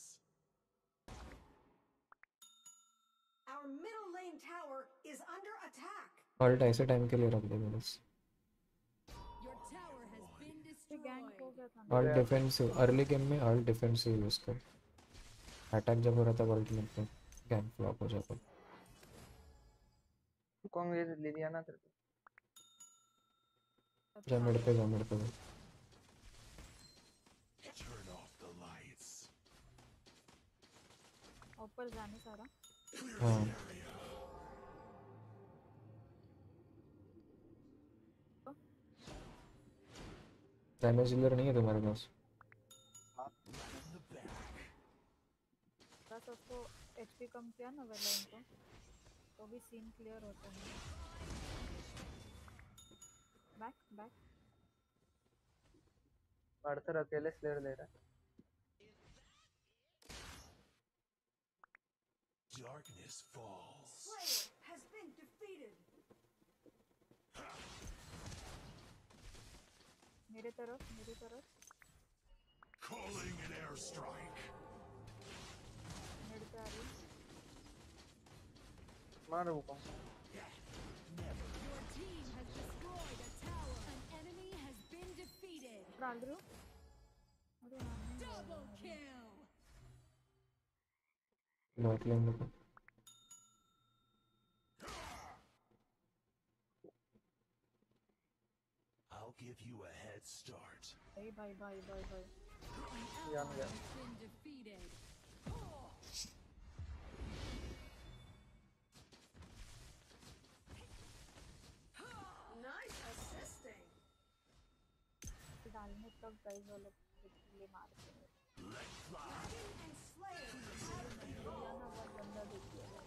Our middle lane tower is under attack. Ult ऐसे time के लिए रख दे बस। Your tower has been ये gang हो destroyed. गया था ना। ऑल्ट डिफेंसिव अर्ली गेम में ऑल्ट डिफेंसिव यूज कर। अटैक जब हो रहा था वर्ल्ड में तो गैंग फ्लॉप हो जाता। कौन ये लिलियाना तेरे को? जा मिड पे जा मिड पे जा। Turn off the lights. ऊपर जाने सारा। Clear हाँ the area. डैमेज डीलर नहीं है तुम्हारे पास? Right in the back. बस उसको एचपी कम किया ना वेलाइन को तो भी सीन क्लियर होता है। बैक बैक आर्थर अकेले स्लेयर ले रहा है। Darkness falls. Slayer has been defeated. मेरे तरफ मेरी तरफ Calling an airstrike. मेरे पे आ रही है। मारो वो कौन? Your team has destroyed a tower. An enemy has been defeated. डाल रही हूँ। अरे हाँ, नहीं डाल Double रही हूँ। kill. लॉक लेंगे तो I'll give you a head start. भाई भाई भाई भाई भाई An Yeah, ally yeah. has been defeated. Nice assisting. डालने तक गाइस वाले लिए मारते हैं। Let fly. Dragon and Slayer have India ना बहुत गंदा दिख रहा है।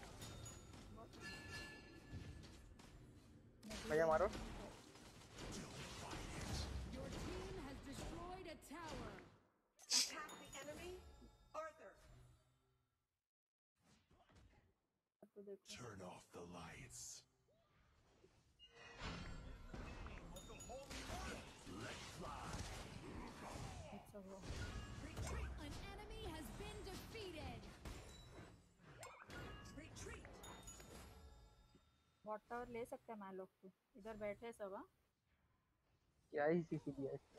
भैया मारो। Don't fight it. Your team has destroyed a tower. attack the enemy. Arthur. तो देखो Turn off the lights. Let fly. अच्छा वो An enemy has been defeated. Retreat. Water ले सकते हैं मैं लोग तो इधर बैठे हैं सब हाँ क्या ही सीसी दिया इसको।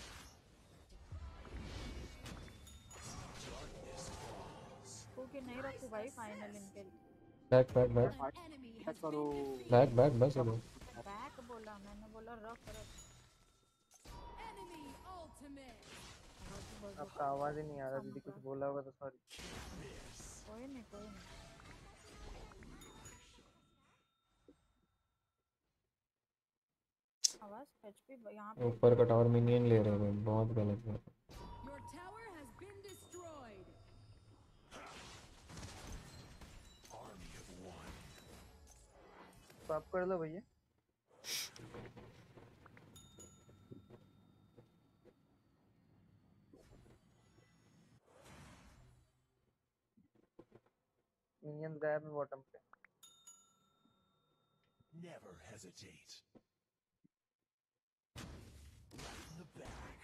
Darkness falls. क्योंकि नहीं रखूँ भाई फाइनल इनके लिए। Back back back An enemy has करो। been defeated. बैक बैक बस अब बैक बोला मैंने बोला रख रख Enemy ultimate. आवाज ही बहुत आपका आवाज ही नहीं आ रहा दीदी, कुछ बोला होगा तो सॉरी। कोई नहीं कोई नहीं आवाज एचपी यहाँ पे ऊपर का टावर मिनियन ले रहे हैं बहुत गलत है। Your tower has been destroyed. Army of one. Swap कर लो भैया। मिनियन गायब है बॉटम पे। Never hesitate. Right in the back.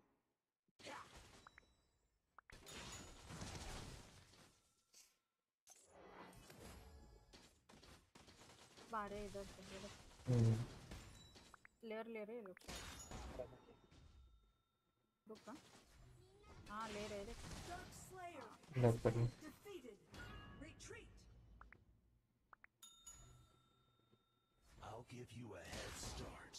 बारे इधर से इधर हम्म प्लेयर ले रहे हैं लोग शायद रुक हाँ हाँ ले रहे देख Dark Slayer बैक has कर been लो। defeated. Retreat. I'll give you a head start.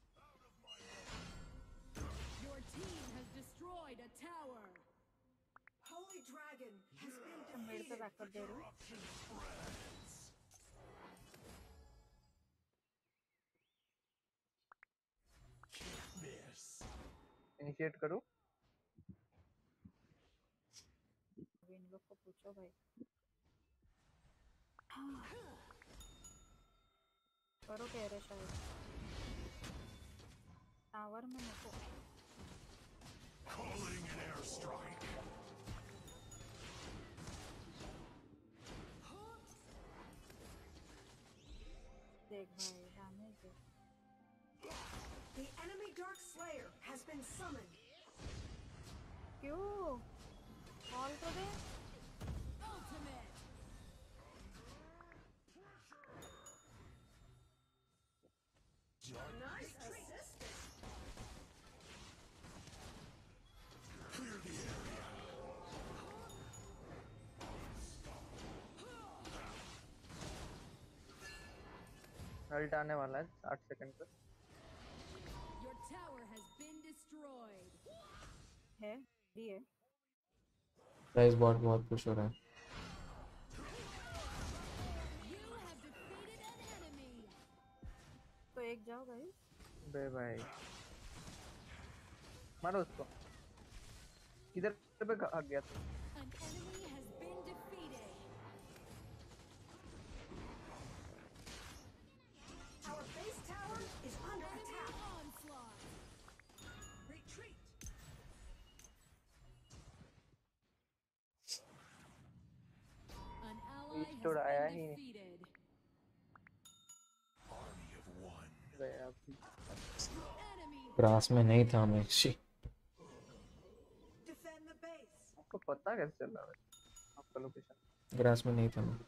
Your team has destroyed a tower. Holy Dragon has been तुम मेरे पे defeated. बैक कर दे रहे हो Corruption spreads. Can't miss. Initiate करो। अभी इन लोग को पूछो भाई करो कह रहे शायद टावर में नको Calling an airstrike. देख भाई डैमेज दे The enemy Dark Slayer has been summoned. क्यों कॉल तो दे Ultimate. Dark. Nice assisting. Clear the area. Ult आने वाला है साठ सेकंड पर। Your tower has been destroyed. है दी है गाइस बहुत बहुत पुश हो रहा है। You have defeated an enemy. तो एक जाओ भाई बे भाई मारो उसको। किधर पे भाग गया तू? An enemy has been defeated. Our base tower is under Enemy attack. onslaught. Retreat. है अभी। ग्रास में नहीं था मैं शी Defend the base. आपको पता कैसे चल रहा है आपका लोकेशन? ग्रास में नहीं था मैं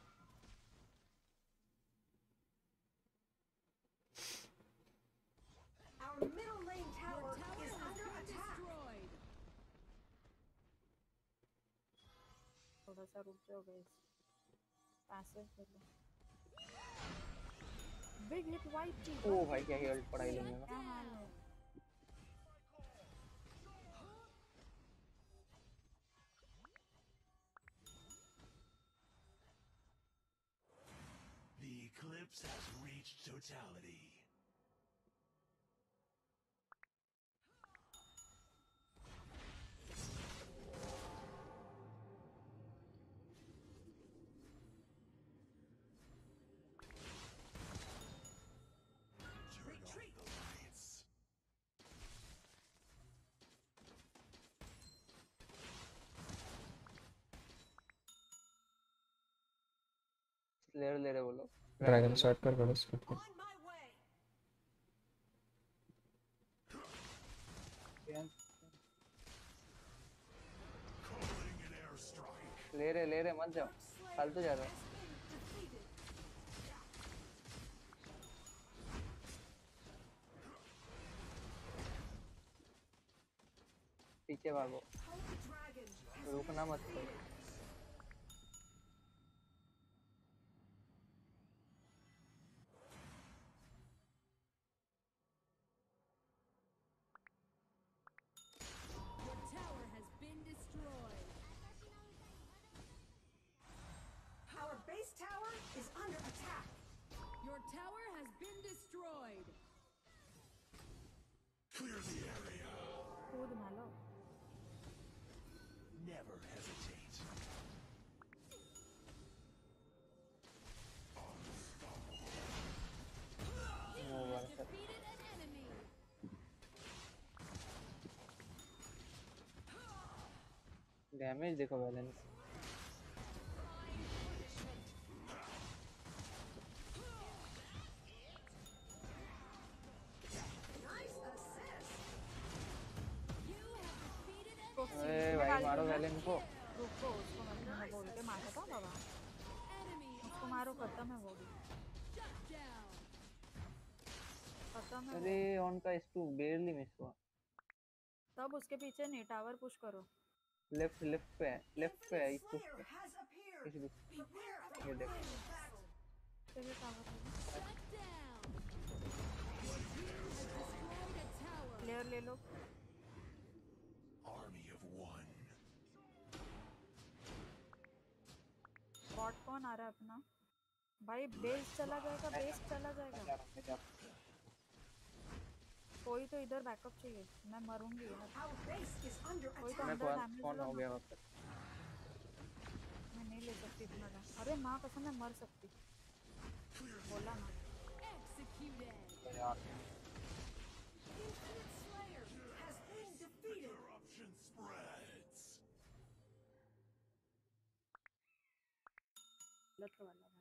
Our middle lane tower is under attack. थोड़ा सा रुक जाओ गाइस पैसिव कर लो बिग हिट वाइट टी ओ भाई क्या ही अल्ट पड़ा ही लूंगा। क्या हाल है The eclipse has reached totality. Turn off the lights. ले ले रहे वो लोग। ड्रैगन शॉट कर बड़ा skip On my way. Calling an airstrike. ले रहे ले रहे मत जाओ फालतू जा रहा Defeated. पीछे भागो Holy dragon has रुकना मत करो। Your tower has been destroyed. our base tower is under attack. Your tower has been destroyed. Clear the area. कूद मारो Never hesitate. वो वाला sir. Defeated an enemy. Damage देखो balance. Nice assist. You have defeated an अरे भाई मारो balance को। रुको उसको मैं मैं बोल के मारा था बाबा enemy. उसको मारो खत्म है वो भी Shut down. खत्म है अरे ऑन का इस टू बेरली मिस हुआ। तब उसके पीछे नहीं टावर पुश करो लेफ्ट लेफ्ट पे है लेफ्ट पे है इस पुश Slayer पे has appeared. इस पुश Prepare for ये the देख। final battle. चलिए tower Shut down. Your team has destroyed a tower. Player ले लो Army of one. बॉट कौन आ रहा है अपना भाई बेस चला जाएगा बेस चला जाएगा जा रहा हूँ, मैं जा रहा हूँ। कोई तो इधर बैकअप चाहिए मैं मरूंगी यार Our base is under कोई तो attack. मैं अंदर कौन डैमेज कौन लो हो ना। गया वापस। मैं नहीं ले सकती इतना डैमेज अरे माँ कसम मैं मर सकती बोला ना Executed. यार Infinite Slayer has been defeated. Corruption spreads. गलत वाला भाई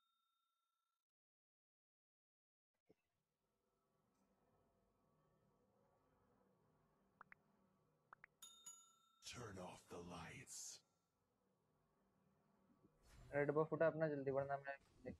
Turn off the lights. Red buff उठा अपना जल्दी वरना मैं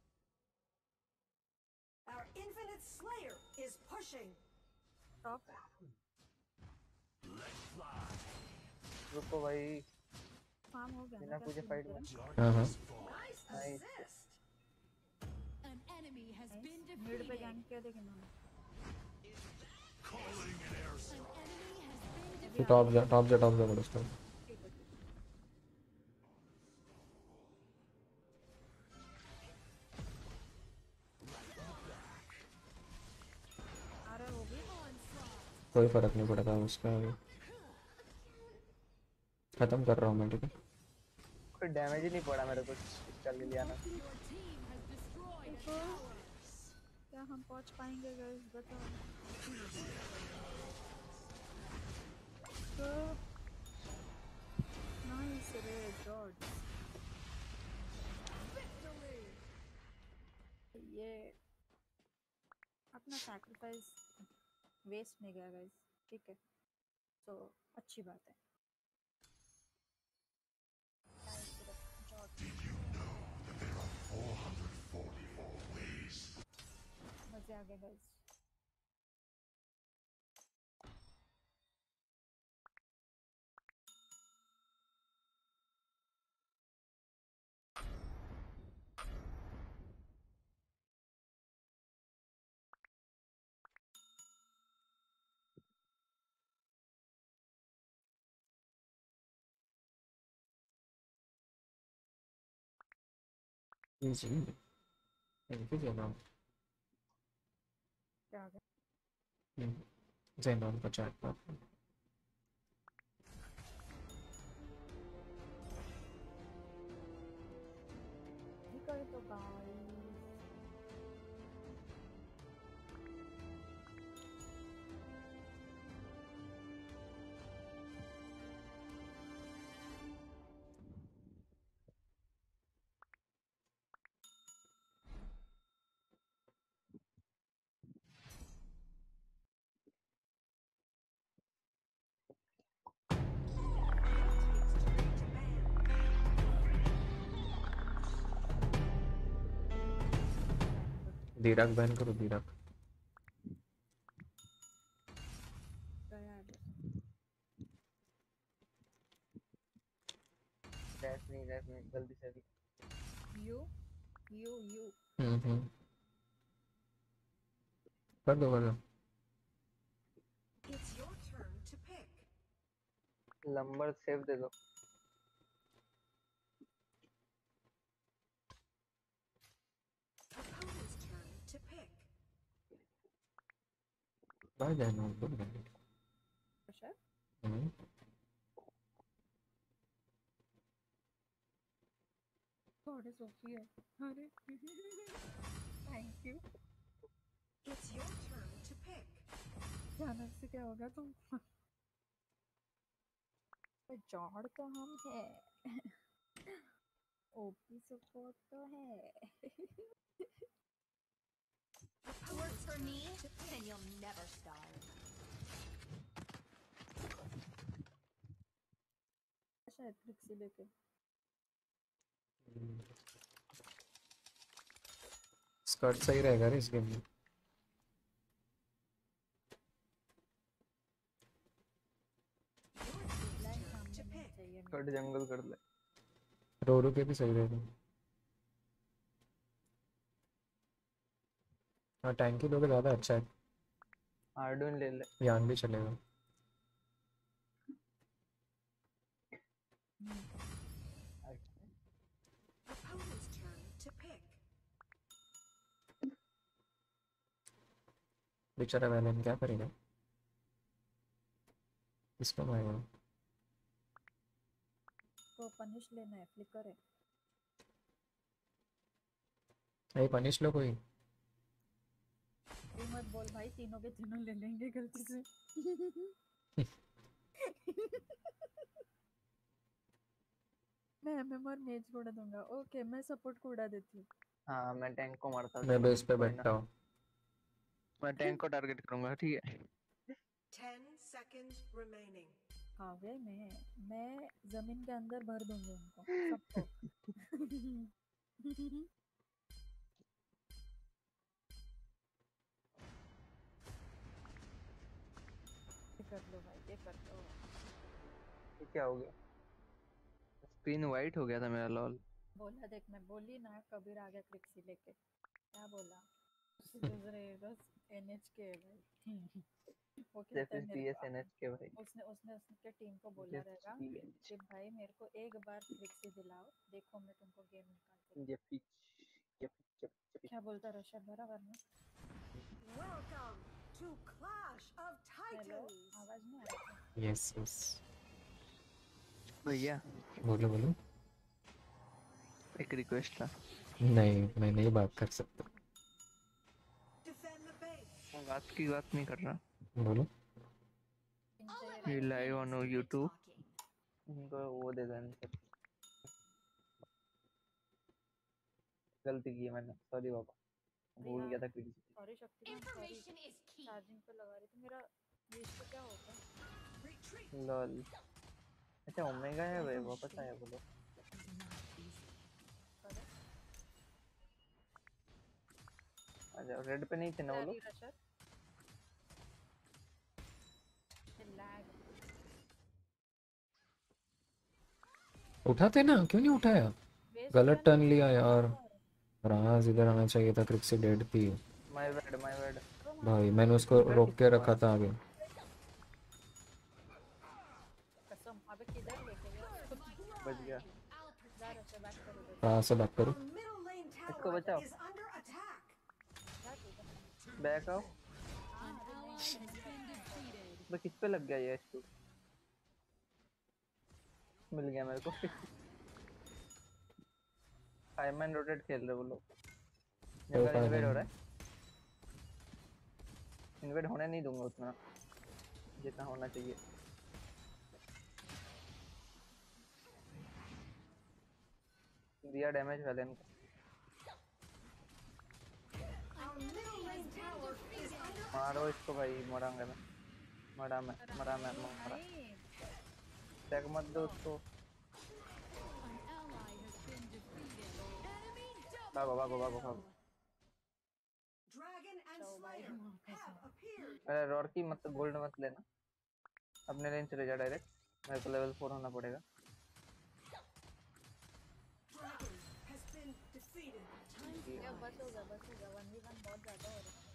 Our Infinite Slayer is pushing. Top Let's fly. रुको भाई फार्म हो गया बिना ना पूछे क्या फाइट सीन में करें? हाँ Darkness falls. Nice Nice. assist. An enemy has been mid पे defeated. गैंग किया देख इन्होंने Calling an An airstrike. enemy has been तू defeated. टॉप जा टॉप जा टॉप जा बड़ा स्टॉप ठीक है ठीक है आ रहा है वो भी कोई फर्क नहीं पड़ता उसका अभी खत्म कर रहा हूँ मैं ठीक है कोई डैमेज ही नहीं पड़ा मेरे को चल लिया ना Your team has destroyed a tower. क्या हम पहुंच पाएंगे गाइस बताओ नाइस रे जॉर्ज ये अब अपना सैक्रिफाइस वेस्ट नहीं गया गाइस, ठीक है, तो अच्छी बात है। Guys, सिर्फ जॉर्ज मजे आ गए गाइस। जी थैंक यू जैनॉन। क्या आ गया? जैनॉन का चैट पर ठीक है तो गाइस दीरक बैन करो दीरक। गया है। डैश नहीं डैश नहीं जल्दी से अभी। यू यू यू हम्म हम्म कर दो कर दो। It's your turn to pick. Number save दे दो। Opponent's turn to pick. Bye जैनॉन गुड बैन। प्रेशर हम्म गॉड इज ओके। अरे thank you. It's your turn to pick. जानवर से क्या होगा तुमको? जॉर्ड तो हम है, ओपी सपोर्ट तो है। Work for me, then you'll never starve. शायद फ्लिक्सी लेके स्कर्ट सही रहेगा रे इस गेम में। लाइन सामने नहीं चाहिए कट मुझे। जंगल कर ले। रो रो के भी सही रहेगा। हाँ टैंकी लोगे ज़्यादा अच्छा है। आर्डून ले ले। यान भी चलेगा। Opponent's turn to pick. बेचारा वैलेन क्या करेगा? किसको मारेगा? तो पनिश लेना है, फ्लिकर है। नहीं पनिश लो कोई। ये मत बोल भाई, तीनों के तीनों ले लेंगे गलती से। मैं एमएम और मेज को उड़ा दूंगा। ओके मैं सपोर्ट को उड़ा देती हूँ। हाँ मैं टैंक को मारता हूँ। मैं चलो, बेस पे कोई ना। बैठता हूँ। मैं टैंक को टारगेट करूंगा ठीक है। Ten seconds remaining. हाँ वे मैं मैं जमीन के अंदर भर दूंगी उनको सबको। ये कर लो भाई, ये कर लो। ये क्या हो गया? स्क्रीन वाइट हो गया था मेरा लॉल। बोला देख, मैं बोली ना कबीर आ गया क्रिक्सी लेके। क्या बोला? एनएच के है भाई। वो कहता है मेरे पीएस को, एनएच के भाई। उसने उसने उसके टीम को बोला रहेगा कि भाई मेरे को एक बार क्रिक्सी दिलाओ, देखो मैं तुमको गेम निकाल ये पिच ये पिच ये क्या बोलता रशद बराबर ना? Welcome to Clash of hello, Titans. आवाज नहीं आ रही? यस यस भैया बोलो बोलो। एक रिक्वेस्ट था। नहीं मैं नहीं बात कर सकता। Defend the base. मैं बात की बात नहीं कर रहा। बोलो। ये लाइव ऑन यूट्यूब। इनको वो दे दो इनसे। गलती की है मैंने, सॉरी बाबा, भूल गया था quiz. Sorry Shaktimaan, sorry. Charging पे लगा रही थी मेरा ये इसको क्या हो गया लॉल। अच्छा ओमेगा है भाई, वापस आया बोलो। अच्छा रेड पे नहीं थे ना वो लोग। उठाते ना, क्यों नहीं उठाया? गलत टर्न लिया यार। राज इधर आना चाहिए था, क्रिक से डेड थी माय बैड माय बैड। भाई, मैंने उसको रोक के रखा था आगे। कसम अबे किधर लेके गया उसको? बच गया। इधर से बैक कर उधर। कहाँ से बैक करूँ? इसको बचाओ। बैक आओ। बस किस पे लग गया ये इसको? मिल गया मेरे को। फाइवमैन रोटेट खेल रहे वो लोग। जंगल इन्वेड हो रहा है। इन्वेड होने नहीं दूंगा उतना जितना होना चाहिए। दिया डैमेज वैलेन को। मारो इसको भाई, मरांगा मैं। मरा मैं मरा मैं मरा। टैग मत दो उसको। भागो भागो भागो भागो। अरे रॉर्की मत गोल्ड मत लेना, अपने रेंज चले जा डायरेक्ट। मेरे को लेवल फोर होना पड़ेगा। ये बस हो गया बस हो गया वन वी वन बहुत ज्यादा हो रहा है।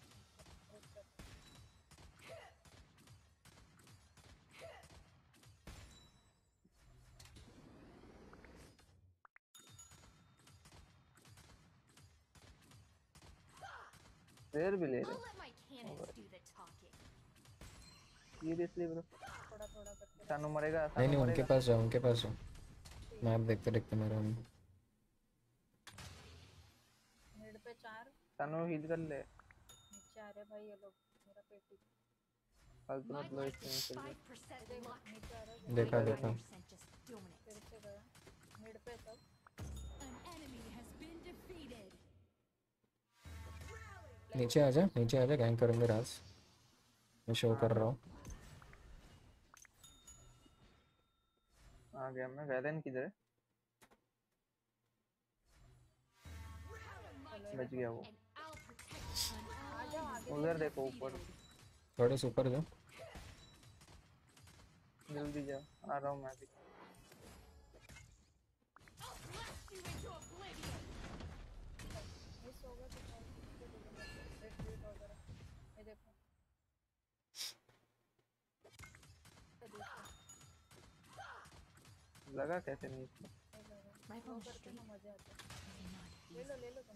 शेर भी ले रहे सीरियसली ब्रो। थोड़ा थोड़ा करके सानू मरेगा। नहीं नहीं उनके पास जाओ, उनके पास जाओ। मैप देखते देखते मेरा मिड पे चार। सानू हील कर ले। नीचे आ रहे भाई ये लोग, मेरा पेटी फालतू मत लो इसमें नीचे नीचे आ रहे। देखा देखा। फिर से गया मिड पे सब। नीचे आजा, नीचे आजा, गैंग करेंगे राज। मैं शो कर रहा हूँ। आ गया मैं। वैलेन किधर है? बच गया वो। उधर देखो ऊपर। थोड़े से ऊपर जाओ। जल्दी जाओ, आ रहा हूँ मैं भी। मिस हो गया तो ये देखो लगा कैसे नहीं इसको? करके ना मजा आता है। ले लो ले लो तुम।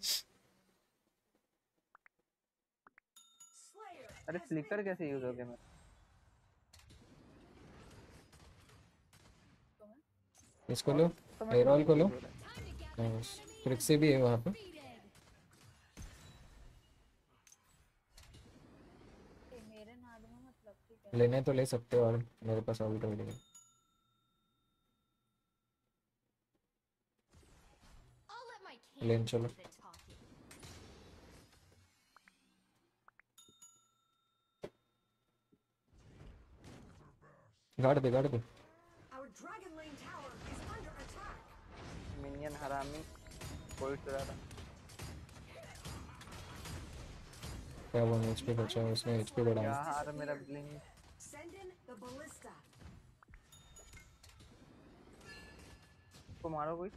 अरे फ्लिकर कैसे यूज हो गया मैं? इसको लो, एयरऑल को लो। क्रिक से भी है वहाँ पे। मेरे नाद में मतलब ठीक है। लेने तो ले सकते हो, और मेरे पास ऑलरेडी है। लेन चलो। गाड़ दे गाड़ दे। मिनियन हरामी कोई चला रहा। क्या वो एचपी बचा है, उसने एचपी बढ़ाया। यार मेरा ब्लिंक। को मारो कोई।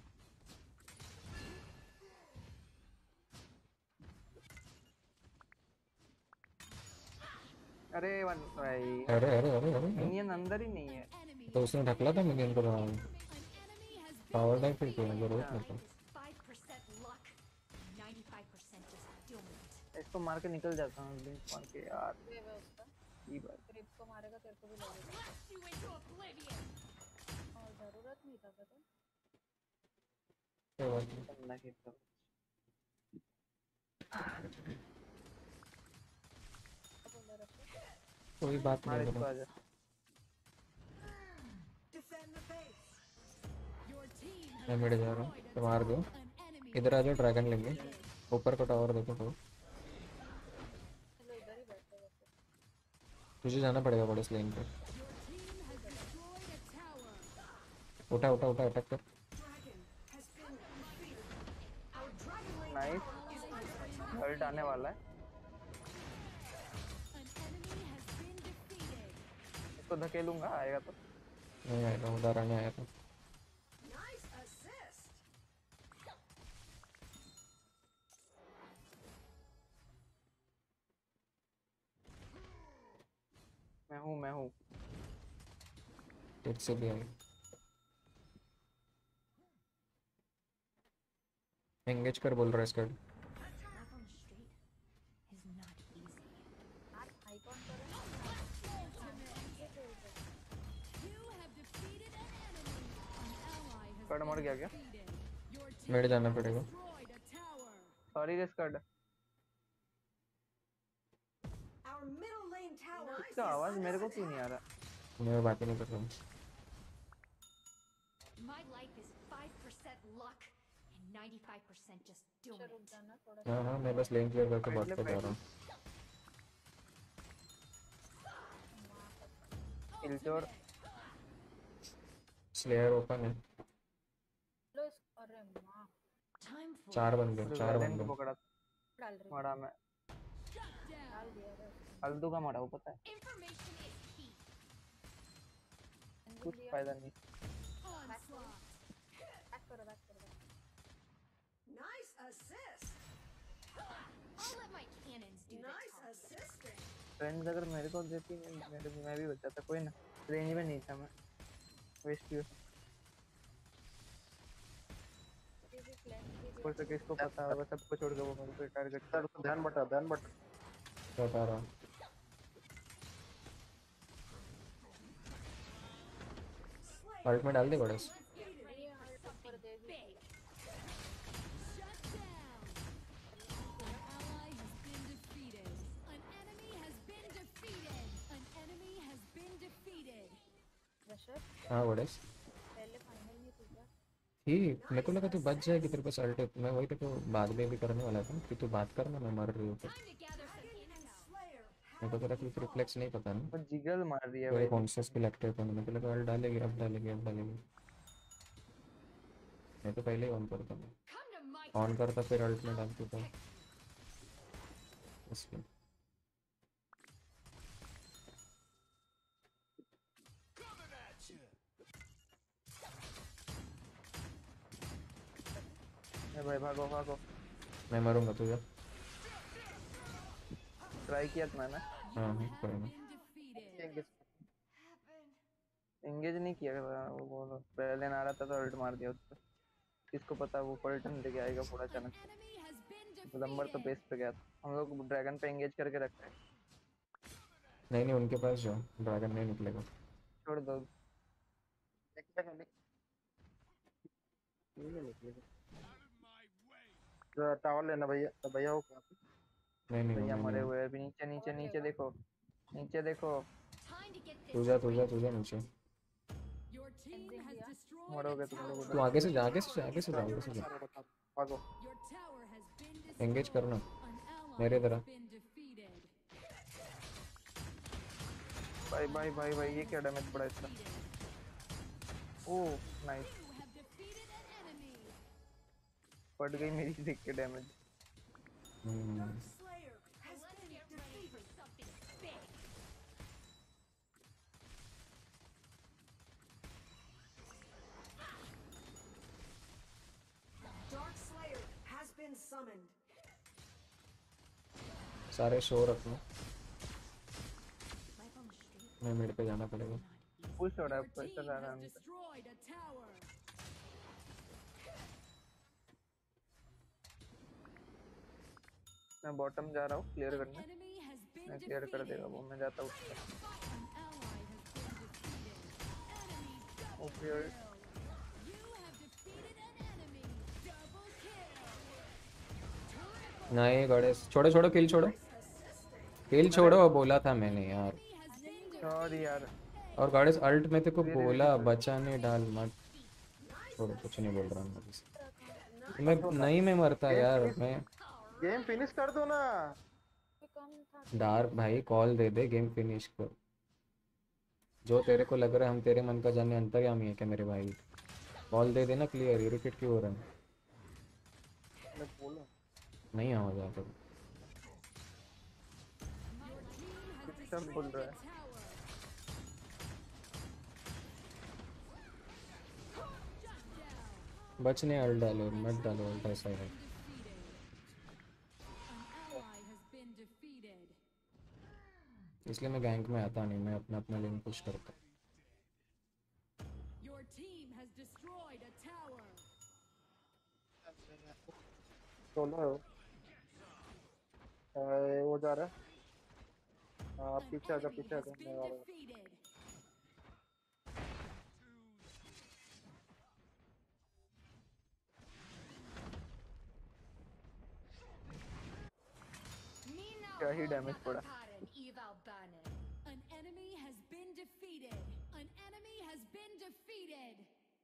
अरे वन भाई। अरे अरे अरे अरे मिनियन अंदर ही नहीं है। तो उसने ढकला था मिनियन को बाहर। पावर डाइव फिर क्यों जरूरत नहीं था। इसको मार के निकल जाता हूँ ब्लिंक मार के यार। ये है उसका। ये बात। क्रिप को मारेगा तेरे को भी लगेगा। और जरूरत नहीं था पता। कोई बात नहीं। बंदा खेल रहा। कोई बात मार नहीं इसको है। आजा। मैं मिड जा रहा हूँ, तो मार दो। इधर आ जाओ, ड्रैगन लेंगे। ऊपर का टावर देखो तो। चलो इधर ही बैठो वैसे। तुझे जाना पड़ेगा बड़े लेन पे। उठा उठा उठा अटैक कर। नाइस, हर्ट आने वाला है। इसको धकेलूंगा, आएगा तो। नहीं आएगा, उधर आने आया था। मैं हूँ मैं हूँ टेक से भी आएगा। एंगेज कर बोल रहा है इसका। कट मर गया क्या? मेरे जाना पड़ेगा। सॉरी रे स्कड। Our middle lane tower इसका आवाज मेरे को क्यों नहीं आ रहा? मैं बात ही नहीं कर रहा हूँ। My life is five percent luck and ninety-five percent just doing it. हाँ हाँ, मैं बस लेन क्लियर करके बॉट पे जा रहा हूँ। किलचोर स्लेयर ओपन है। चार बंदे चार बंदे पकड़ा मरा मैं। फालतू का मरा हूँ पता है, कुछ फायदा नहीं। Nice assist. I'll let my cannons do the Nice talking. assisting. Friend अगर मेरे को देती मेरे मैं भी बचा था, कोई ना, रेंज में नहीं था मैं। वेस्ट किया। हो सके इसको पता होगा, सबको छोड़ के वो मेरे पे टारगेट सर उसको ध्यान बटा ध्यान बटा बता रहा हूँ। अल्ट में डाल दे बड़े से। हाँ बड़े ही मेरे को लगा तू बच जाएगी, तेरे पास अल्ट है। मैं वही तो बाद में भी करने वाला था कि तू बात करना, मैं मर रही हूँ तो। मेरे को तेरा क्विक रिफ्लेक्स नहीं पता ना, वो जिगल मार रही है तेरे भाई। कौन से स्किल एक्टिव करना। मेरे को लगा अल्ट डालेगी अब डालेगी अब डालेगी। मैं तो पहले ही ऑन करता हूँ, ऑन करता फिर अल्ट में डालती था इसलिए। भाई भागो भागो। मैं मरूंगा तुझे। ट्राई किया था मैंने। हाँ हाँ कोई ना। एंगेज नहीं किया वो, बोलो पहले ना आ रहा था तो अल्ट मार दिया उसको। किसको पता वो पलटन लेके आएगा पूरा अचानक से। ग्लम्बर तो बेस पे गया था। हम लोग ड्रैगन पे एंगेज करके रखते हैं। नहीं नहीं उनके पास जाओ, ड्रैगन नहीं निकलेगा। छोड़ दो। टावर लेना भैया, तो भैया वो कहाँ पे? नहीं नहीं भैया नहीं, मरे नहीं। हुए हैं अभी। नीचे नीचे नीचे देखो, नीचे देखो। तुझा तुझा तुझा नीचे। मरोगे तुम लोग। तू आगे से जा आगे से जा आगे से जा आगे से जा। भागो। एंगेज करना मेरे तरह। भाई भाई भाई भाई ये क्या डैमेज पड़ा इसका। ओह नाइस, पड़ गई मेरी देख के damage. Dark Slayer has been summoned. सारे शो रखना, मैं मिड पे जाना पड़ेगा। पुश हो रहा है ऊपर चल आराम से। मैं बॉटम जा रहा हूँ क्लियर करने। मैं क्लियर कर देगा वो, मैं जाता हूँ। ओके नहीं गणेश छोड़ो छोड़ो किल छोड़ो किल छोड़ो, बोला था मैंने यार। सॉरी यार। और गणेश अल्ट में तेरे को बोला बचाने डाल मत। छोड़ो कुछ नहीं बोल रहा मैं। मैं नहीं मैं मरता यार। मैं गेम फिनिश कर दो ना। कम था कि डार्क भाई कॉल दे दे, गेम फिनिश कर। जो तेरे को लग रहा है हम तेरे मन का जाने अंतर्यामी है क्या मेरे भाई? कॉल दे देना क्लियर, इरिटेट क्यों हो रहा है? मैं बोला नहीं आवाज आता। सिस्टम बोल रहा है। बचने अल्ट डालो, मत डालो अल्ट, ऐसा है। इसलिए मैं गैंक में आता नहीं, मैं अपना अपना लेन पुश करता। Your team has destroyed a tower. Solo है वो। अरे, वो जा रहा है। हाँ, पीछे आजा, पीछे आजा, मैं आ रहा हूँ। क्या ही डैमेज पड़ा। An enemy has been defeated. An enemy has been defeated.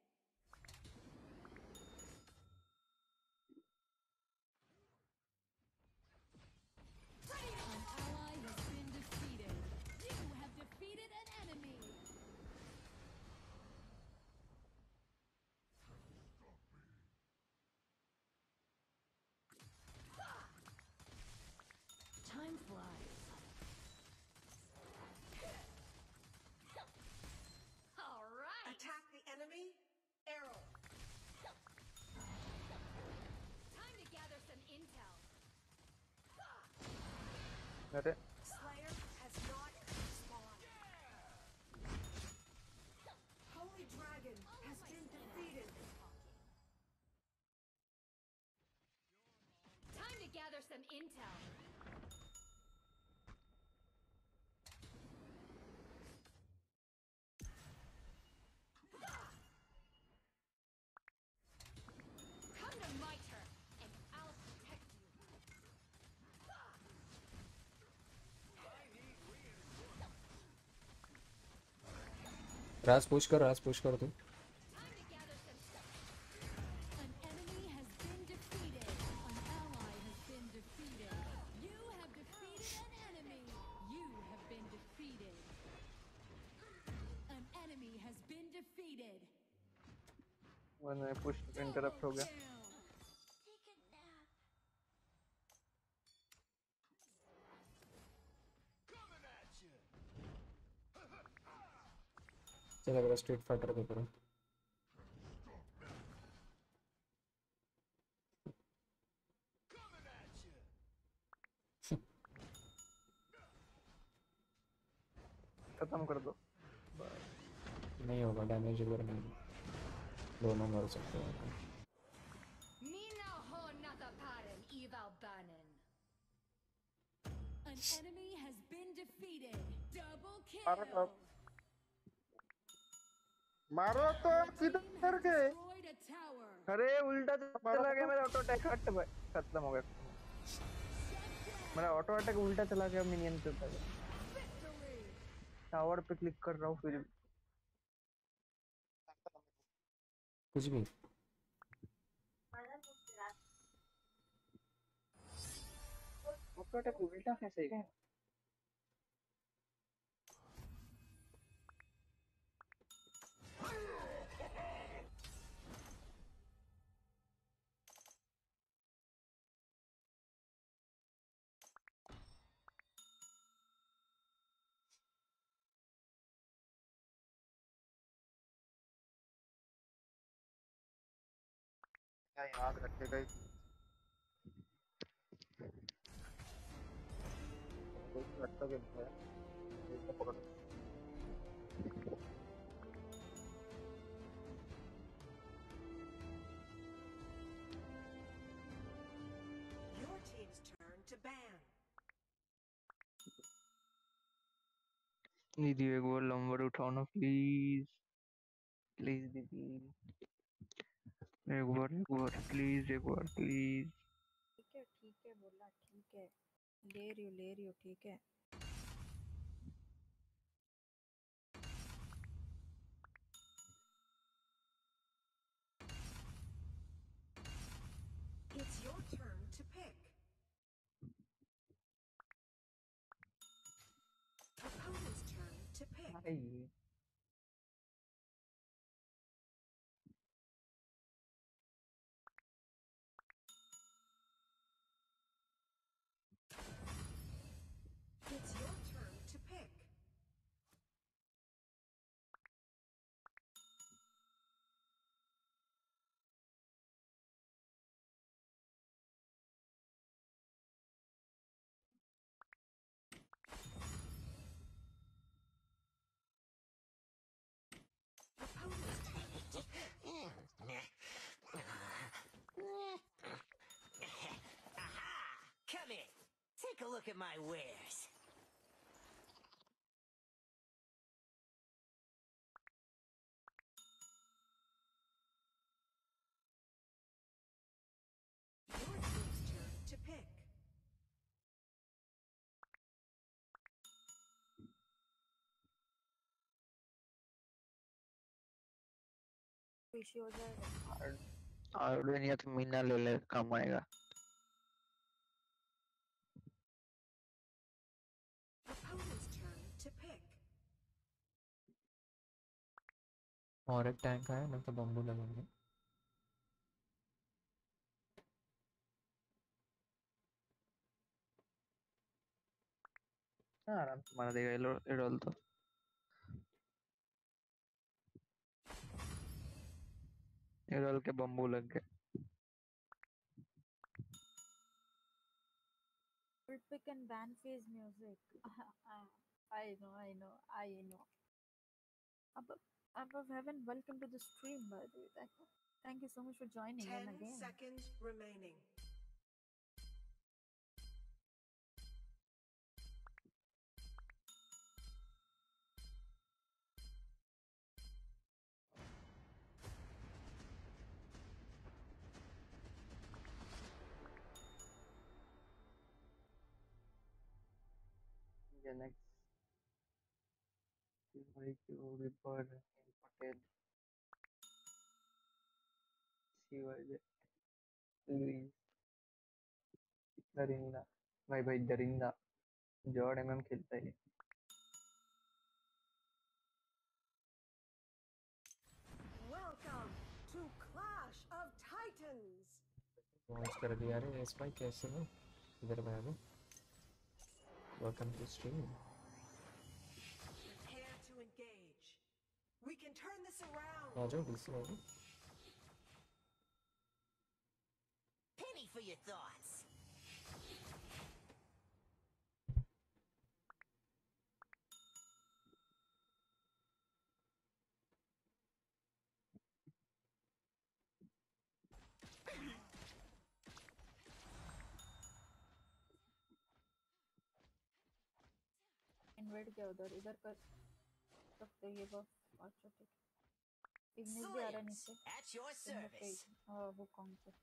An ally has been defeated. You have defeated an enemy. Time flies. All right. Attack the enemy. Arrow. Time to gather some intel. अरे Slayer has not spawned. Holy Dragon has been defeated. Time to gather some intel. Come to my turn, and I'll protect you. Raj push कर, Raj push कर तू। Time to gather some stuff. An enemy has been defeated. An ally has been defeated. You have defeated an enemy. You have been defeated. An enemy has been defeated. मैंने push interrupt हो गया। Kill. चल अगर street fighter पे करो। खत्म कर दो। नहीं होगा डैमेज, अगर नहीं दोनों मर सकते हैं। Mina ho nataparen eval banen. An enemy has been defeated. Double मारो kill. तो, मारो तो किधर गए? Destroyed a tower. अरे उल्टा चला गया मेरा ऑटो अटैक। हट भाई, खत्म हो गया। मेरा ऑटो अटैक उल्टा चला गया, मिनियन पे उतर गया। टावर पे क्लिक कर रहा हूँ फिर भी। कुछ भी ऑटो अटैक उल्टा कैसे गया? क्या याद रखेगा ही? कोई लड़का गेम है, इसको पकड़। Your team's turn to ban. दीदी एक बार नंबर उठाओ ना प्लीज। प्लीज दीदी, एक बार एक बार प्लीज, एक बार प्लीज। ठीक है ठीक है बोला, ठीक है ले रही हूँ ले रही हूँ, ठीक है। It's your turn to pick. to pick. अरे ये It's your turn to pick. Opponent's turn to Aha! Come in. Take a look at my wares. your team's turn to pick. Issue हो जाएगा। और नहीं है तो मीना ले ले काम आएगा। Opponent's turn to pick. और एक टैंक है ना तो बम्बू लगेंगे। हाँ आराम से मार देगा ये लो- ये रोल तो। ये रोल के बम्बू लग गए। Full pick and ban phase music. I know, I know, I know. Above, above heaven, welcome to the stream, by the way. Thank, thank you so much for joining in Ten again. seconds remaining. ये next भाई क्यों ripper Patel Shivaji Louis दरिंदा भाई भाई दरिंदा जॉर्ड MM खेलता है। Welcome to Clash of Titans. Launch कर दिया रे एस भाई कैसे हो इधर मैं हूँ welcome to stream Prepare to engage. We can turn this around. आ जाओ डीसी आ जाओ Penny for your thoughts. Invite किया उधर इधर कर सकते हो ये बस अच्छा ठीक इग्निस भी आ रहा है नीचे At your service. हाँ वो कौन से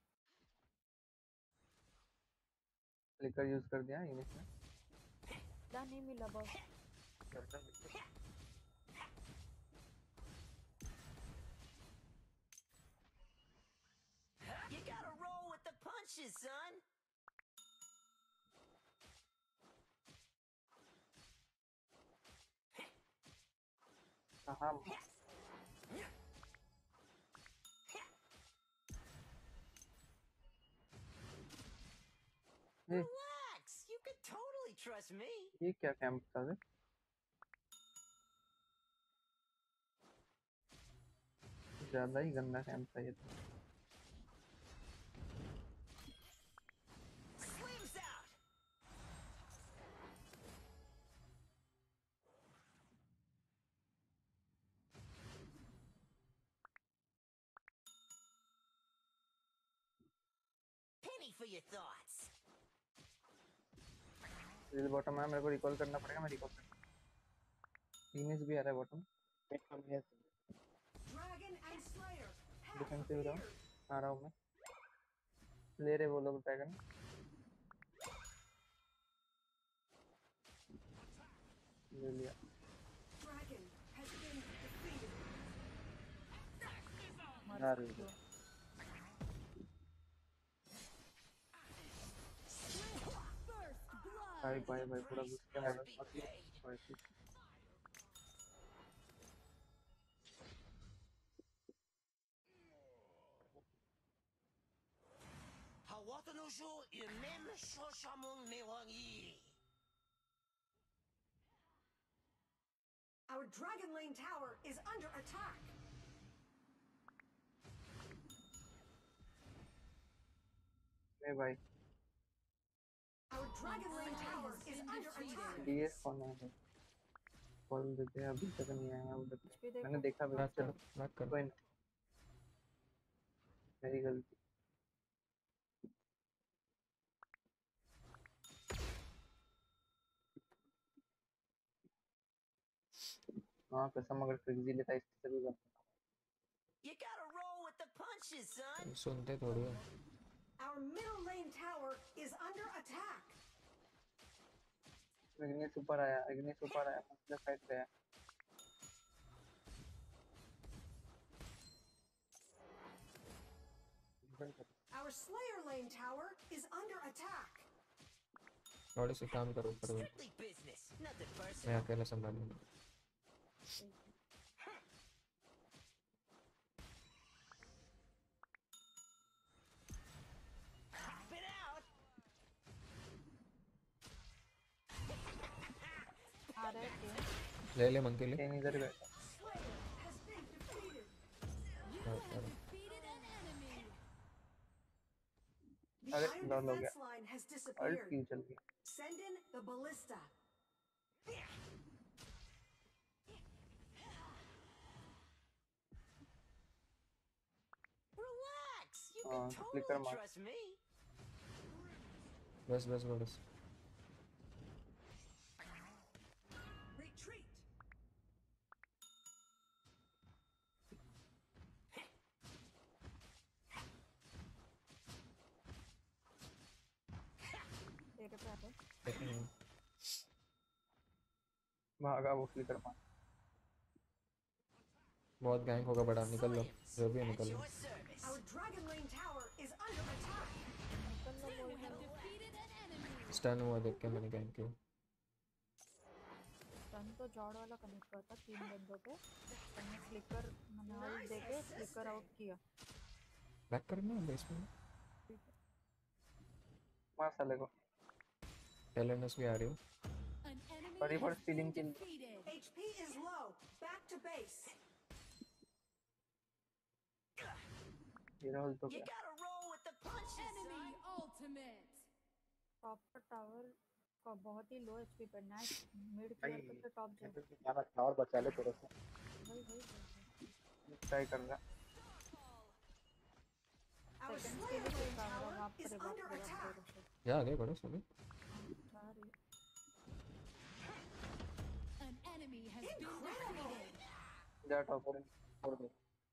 फ्लिकर यूज कर दिया इनिस में। दा नहीं मिला बस You gotta roll with the punches, son. हाँ Relax. You can totally trust me. ये क्या कैंप था वे? ज्यादा ही गंदा कैंप था ये तो। Slims out. Penny for your thoughts. Real bottom है मेरे को रिकॉल करना पड़ेगा मैं रिकॉल करता हूँ। इनिस भी आ रहा है bottom. Dragon and Slayer have defensive रहा appeared. आ रहा हूँ मैं। ले रहे वो लोग ड्रैगन। ले लिया। Dragon has been defeated. मार लिया। First blood. भाई भाई भाई पूरा घुस के मारा। toujours le même chochamon méwangi. Our Dragon Lane tower is under attack. ए भाई Our Dragon Lane tower is under attack. DS कौन है? कॉल देते हैं, अभी तक नहीं आया उधर कुछ भी से। देखो। मैंने देखा भी बैक चलो कर बैक कर कोई ना, मेरी गलती। हाँ कसम, अगर फ्रिक्जी लेता इससे भी करता। You gotta roll with the punches, son. सुनते थोड़ी हो। Our middle lane tower is under attack. Ignis ऊपर आया, इग्निस ऊपर आया, मसले फाइट पे है। Our Slayer lane tower is under attack. थोड़े से काम करो करो, Strictly business, nothing मैं personal. अकेले संभालूंगा। Pop it out. आ रहा है क्या? ले ले मंकी ले। कहीं इधर ही बैठा। हाँ, करो। The अरे iron लॉल हो गया, defense line has ult disappeared. क्यों चल गया? Send in the ballista. Relax. You हाँ can फ्लिकर totally मार। trust me. बस बस बस Retreat. तेरे पे आ रहा है। लेकिन भागा वो फ्लिकर मार। बहुत गैंग होगा बड़ा, निकल लो जो भी है निकल लो। Your service. Our Dragon Lane tower is under attack. Stun हुआ देख के मैंने गैंग किया। टन तो जॉड वाला कनेक्ट करता तीन बंदों पे। मैंने फ्लिकर मैंने अल्ट देके फ्लिकर आउट किया। बैक करना है बेस में। मार साले को। टेलेनस भी आ रही हो। बड़ी पर stealing kill. H P is low. Back to base. ये रोल तो You क्या? gotta roll with the punches, son. ultimate. Top का टावर का बहुत ही लो एचपी पे ना मिड भाई क्लियर करके टॉप जा। मैं तो जाना था और बचा ले थोड़ा सा। भाई भाई ट्राई कर रहा। Our सेकंड Slayer के लिए lane काम tower बाप is रे बाप under रे बाप attack. रे। या आगे बढ़ो सभी। Sorry. An enemy has been defeated. जा टॉपर छोड़ दे।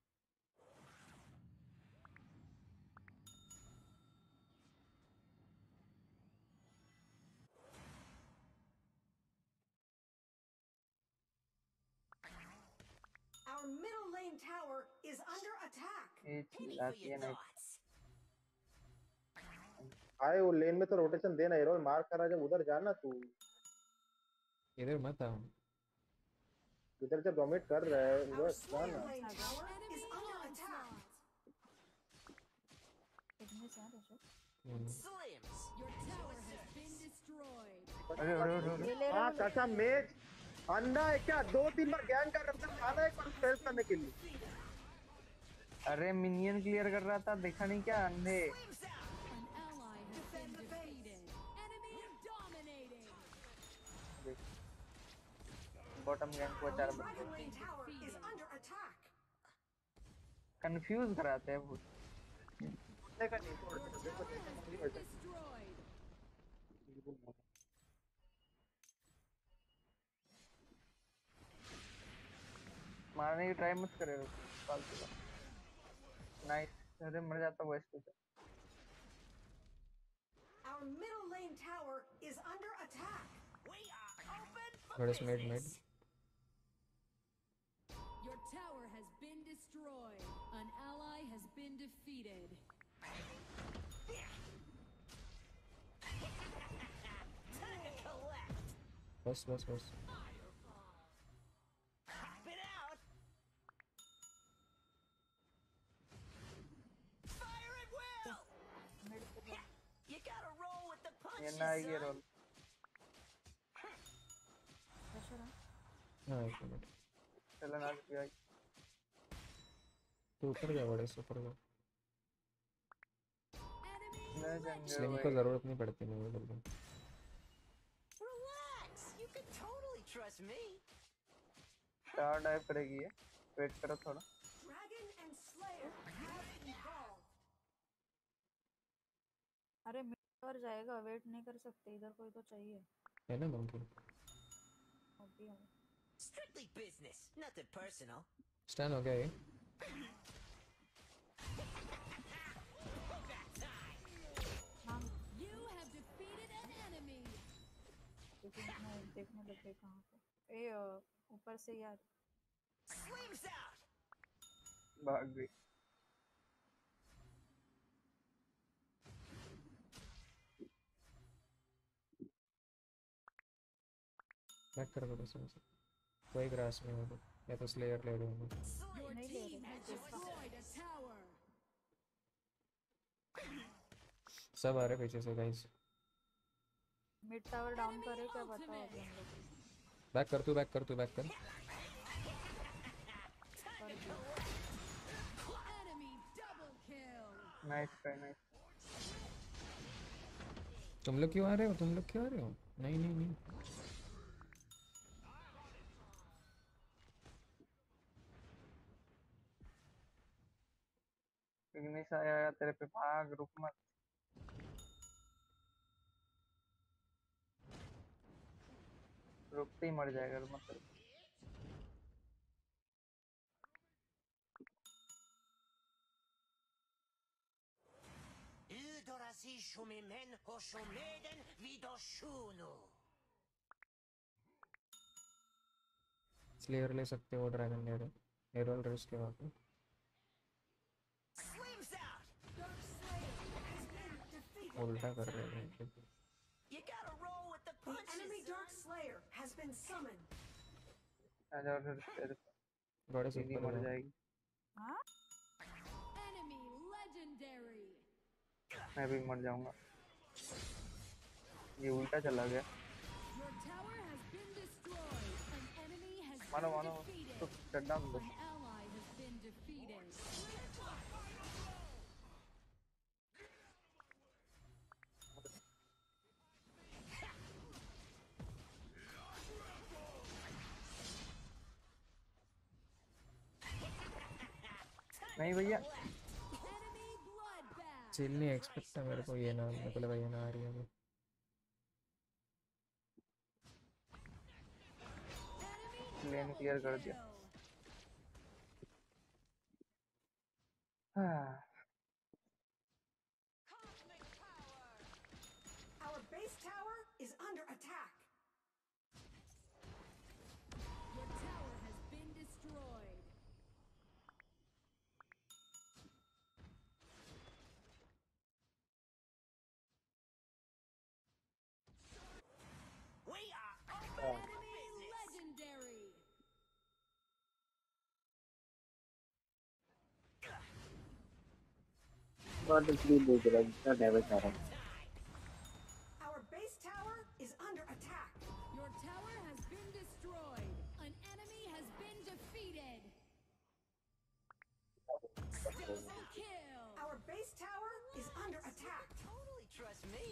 Our middle lane tower is under attack. ये Penny for चिल्लाती है your नहीं। thoughts. आए वो लेन में तो रोटेशन देना, हीरो मार कर रहा, जब उधर जाना तू। इधर मत आओ। इधर जब डोमिनेट कर रहा है Our उधर Slayer जाना। lane tower is Enemy under attack. onslaught. कितने से आ रहे Slims. Your tower has been destroyed. अरे अरे अरे अरे। ये ले हाँ रहा चाचा मेज अंधा है क्या? दो तीन बार गैंग कर रहा था, आना एक बार फेल करने के लिए। अरे मिनियन क्लियर कर रहा था, देखा नहीं क्या अंधे? Slims out. An ally has been defeated. Enemy dominating. Bottom gang को चार Our बंदे Dragon Lane tower is under attack. Confuse कराते हैं बहुत। देखा नहीं छोड़ दे, देखो देखो Destroyed. मारने की ट्राई मत करे फालतू का। नाइस, अरे मर जाता वो इसको। Our middle lane tower is under attack. We are open for What is mid, mid? business. Your tower has been destroyed. An ally has been defeated. Time to collect. बस बस बस। Pop it out. Fire at will. Mid पे जा। आएगी ये role. Pressure है। हाँ एक मिनट चलन आज भी आई। तू ऊपर जा बड़े से ऊपर जा। लेजेंडरी स्लिंग को जरूरत नहीं पड़ती मुझे बिल्कुल। Relax. You can totally trust me. चार डाइव करेगी ये। वेट करो थोड़ा। Dragon and Slayer have evolved. अरे मिड पर जाएगा, वेट नहीं कर सकते, इधर कोई तो चाहिए। है ना मंकी? अभी आ Strictly business, nothing personal. Stun हो गया ये। You have defeated an enemy. देखने देखने लगे कहाँ पे। ए अ, ऊपर से यार। Flames out. भाग गई। बैक कर दो बस ऐसे। कोई ग्रास में हो तो या तो स्लेयर ले लूँगा। Your नहीं ले team रहे। has destroyed a tower. सब आ रहे पीछे से गाइस। मिड टावर डाउन करे क्या बताओ अभी हम लोग। बैक कर तू बैक कर तू बैक कर। कर दिया। Enemy double kill. Nice try nice. तुम लोग क्यों आ रहे हो तुम लोग क्यों आ रहे हो? नहीं नहीं नहीं इग्निस आया आया तेरे पे भाग रुक मत। रुकते ही मर जाएगा मतलब। Udorasi shumimen hoshomeden vidoshunu. Slayer ले सकते हो ड्रैगन ले रहे एरोल रिस्क के वहाँ पे। Flames out. Dark Slayer has been defeated. उल्टा कर रहे हैं। You gotta roll with the The punches. enemy Dark Slayer has been summoned. आजा उधर तेरे पे। बड़े से दीदी ऊपर मर जा। जाएगी। हाँ? Enemy legendary. मैं भी मर जाऊंगा। ये उल्टा चला गया। Your tower has been destroyed. An enemy has मारो been मारो defeated. तो शट डाउन दो। An ally has been defeated. नहीं भैया। Enemy bloodbath. चिल नहीं एक्सपेक्ट था मेरे को ये ना मेरे को लगा ये ना आ रही है अभी। लेन क्लियर कर दिया। हाँ। Our base tower is under attack. Your tower has been destroyed. We are open for Enemy business. legendary. God इसलिए देख रहा है इतना डैमेज आ रहा है। Our base tower is under attack. Your tower has been destroyed. An enemy has been defeated. Double kill. Our base tower is under attack. Totally trust me.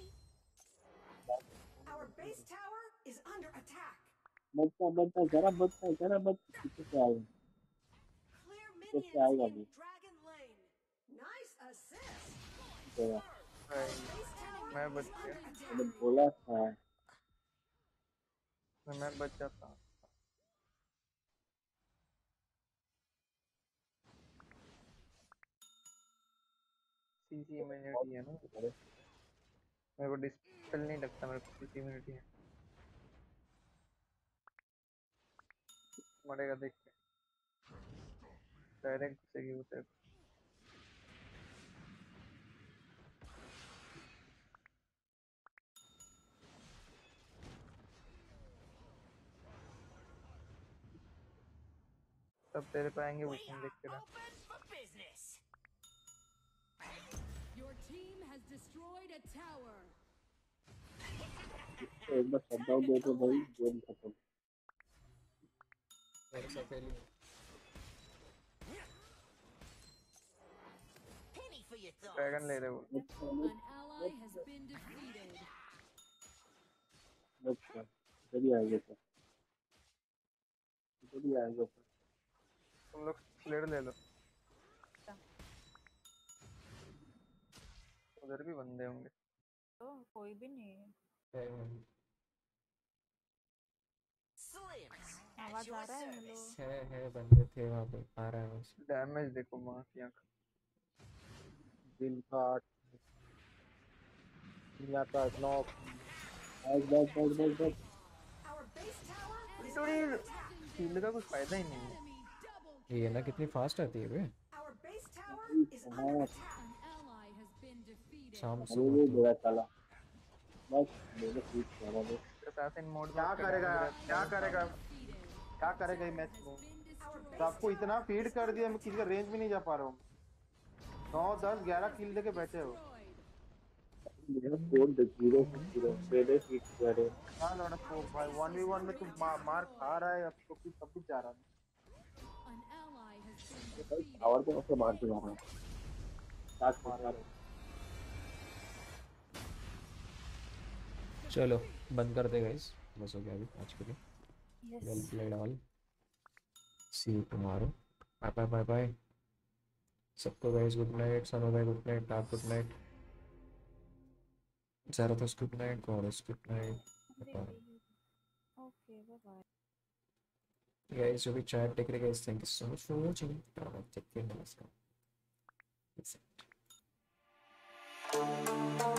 Our base tower is under attack. बच्चा बच्चा जरा बच्चा जरा बच्चा पीछे से आएगा। Clear पीछे से minions आएगा in भी। Dragon Lane. Nice assist. तेरा Our base tower मैं is बच under गया। मैंने attack. बोला था। मैं मैं बच जाता हूँ। सीसी इम्यूनिटी है ना। मेरे को डिस्पेल नहीं लगता मेरे को सीसी इम्यूनिटी है। मरेगा देख के। डायरेक्ट घुसेगी वो तेरे को। सब तेरे पे आएंगे वो We तुम are देख के रह। open for business. Your team has destroyed a tower. इसको एक बार शटडाउन दे दो भाई, गेम खत्म। मेरे से पहले Penny for your thoughts. Dragon ले रहे वो। अच्छा An ally has been defeated. अच्छा इधर ही आएंगे तो, इधर ही आएंगे तो। तुम लोग स्लेड ले लो। उधर भी बंदे होंगे। तो कोई भी नहीं है। है Slims, at आवाज your आ रहा है हेलो। service. है है बंदे थे वहाँ पे, आ रहा है बस। डैमेज देखो माँ की आँख। दिल काट दुनिया का knock. Back back back back back. Our base tower is थोड़ी under attack. शील्ड का कुछ फायदा ही नहीं है। ये ना कितनी फास्ट आती है बे। Our base tower is under हाँ attack. An ally has been defeated. शाम अरे सुबह ये तो मेरा साला बस मेरे पीछ मारा बस। असैसिन मोड में क्या उसका करेगा damage यार, रहता क्या है। करेगा Defeated. क्या करेगा ये मैच में। Has been Our destroyed. तो आपको इतना फीड कर दिया, मैं किसी का रेंज में नहीं जा पा रहा हूँ। नौ दस ग्यारह किल लेके बैठे हो। मेरा स्कोर जीरो जीरो मेरे पीछ कर रहे। हाँ लौड़ा तो भाई वन वी वन में तुम मा, मार खा रहा है, अब तो कुछ सब कुछ जा रहा है। An ally has been defeated. Tower पे उसको मार के मारा। सात मारा। चलो बंद कर दे गाइस, बस हो गया अभी आज के लिए। Yes. Well played all, see you tomorrow, bye bye bye bye सबको गाइस। गुड नाइट सनो भाई, good night dark, good night Zarathos, good night goddess, good night. Okay, bye bye. Guys जो भी चैट देख रहे guys, thank you so much for watching. Take care, नमस्कार।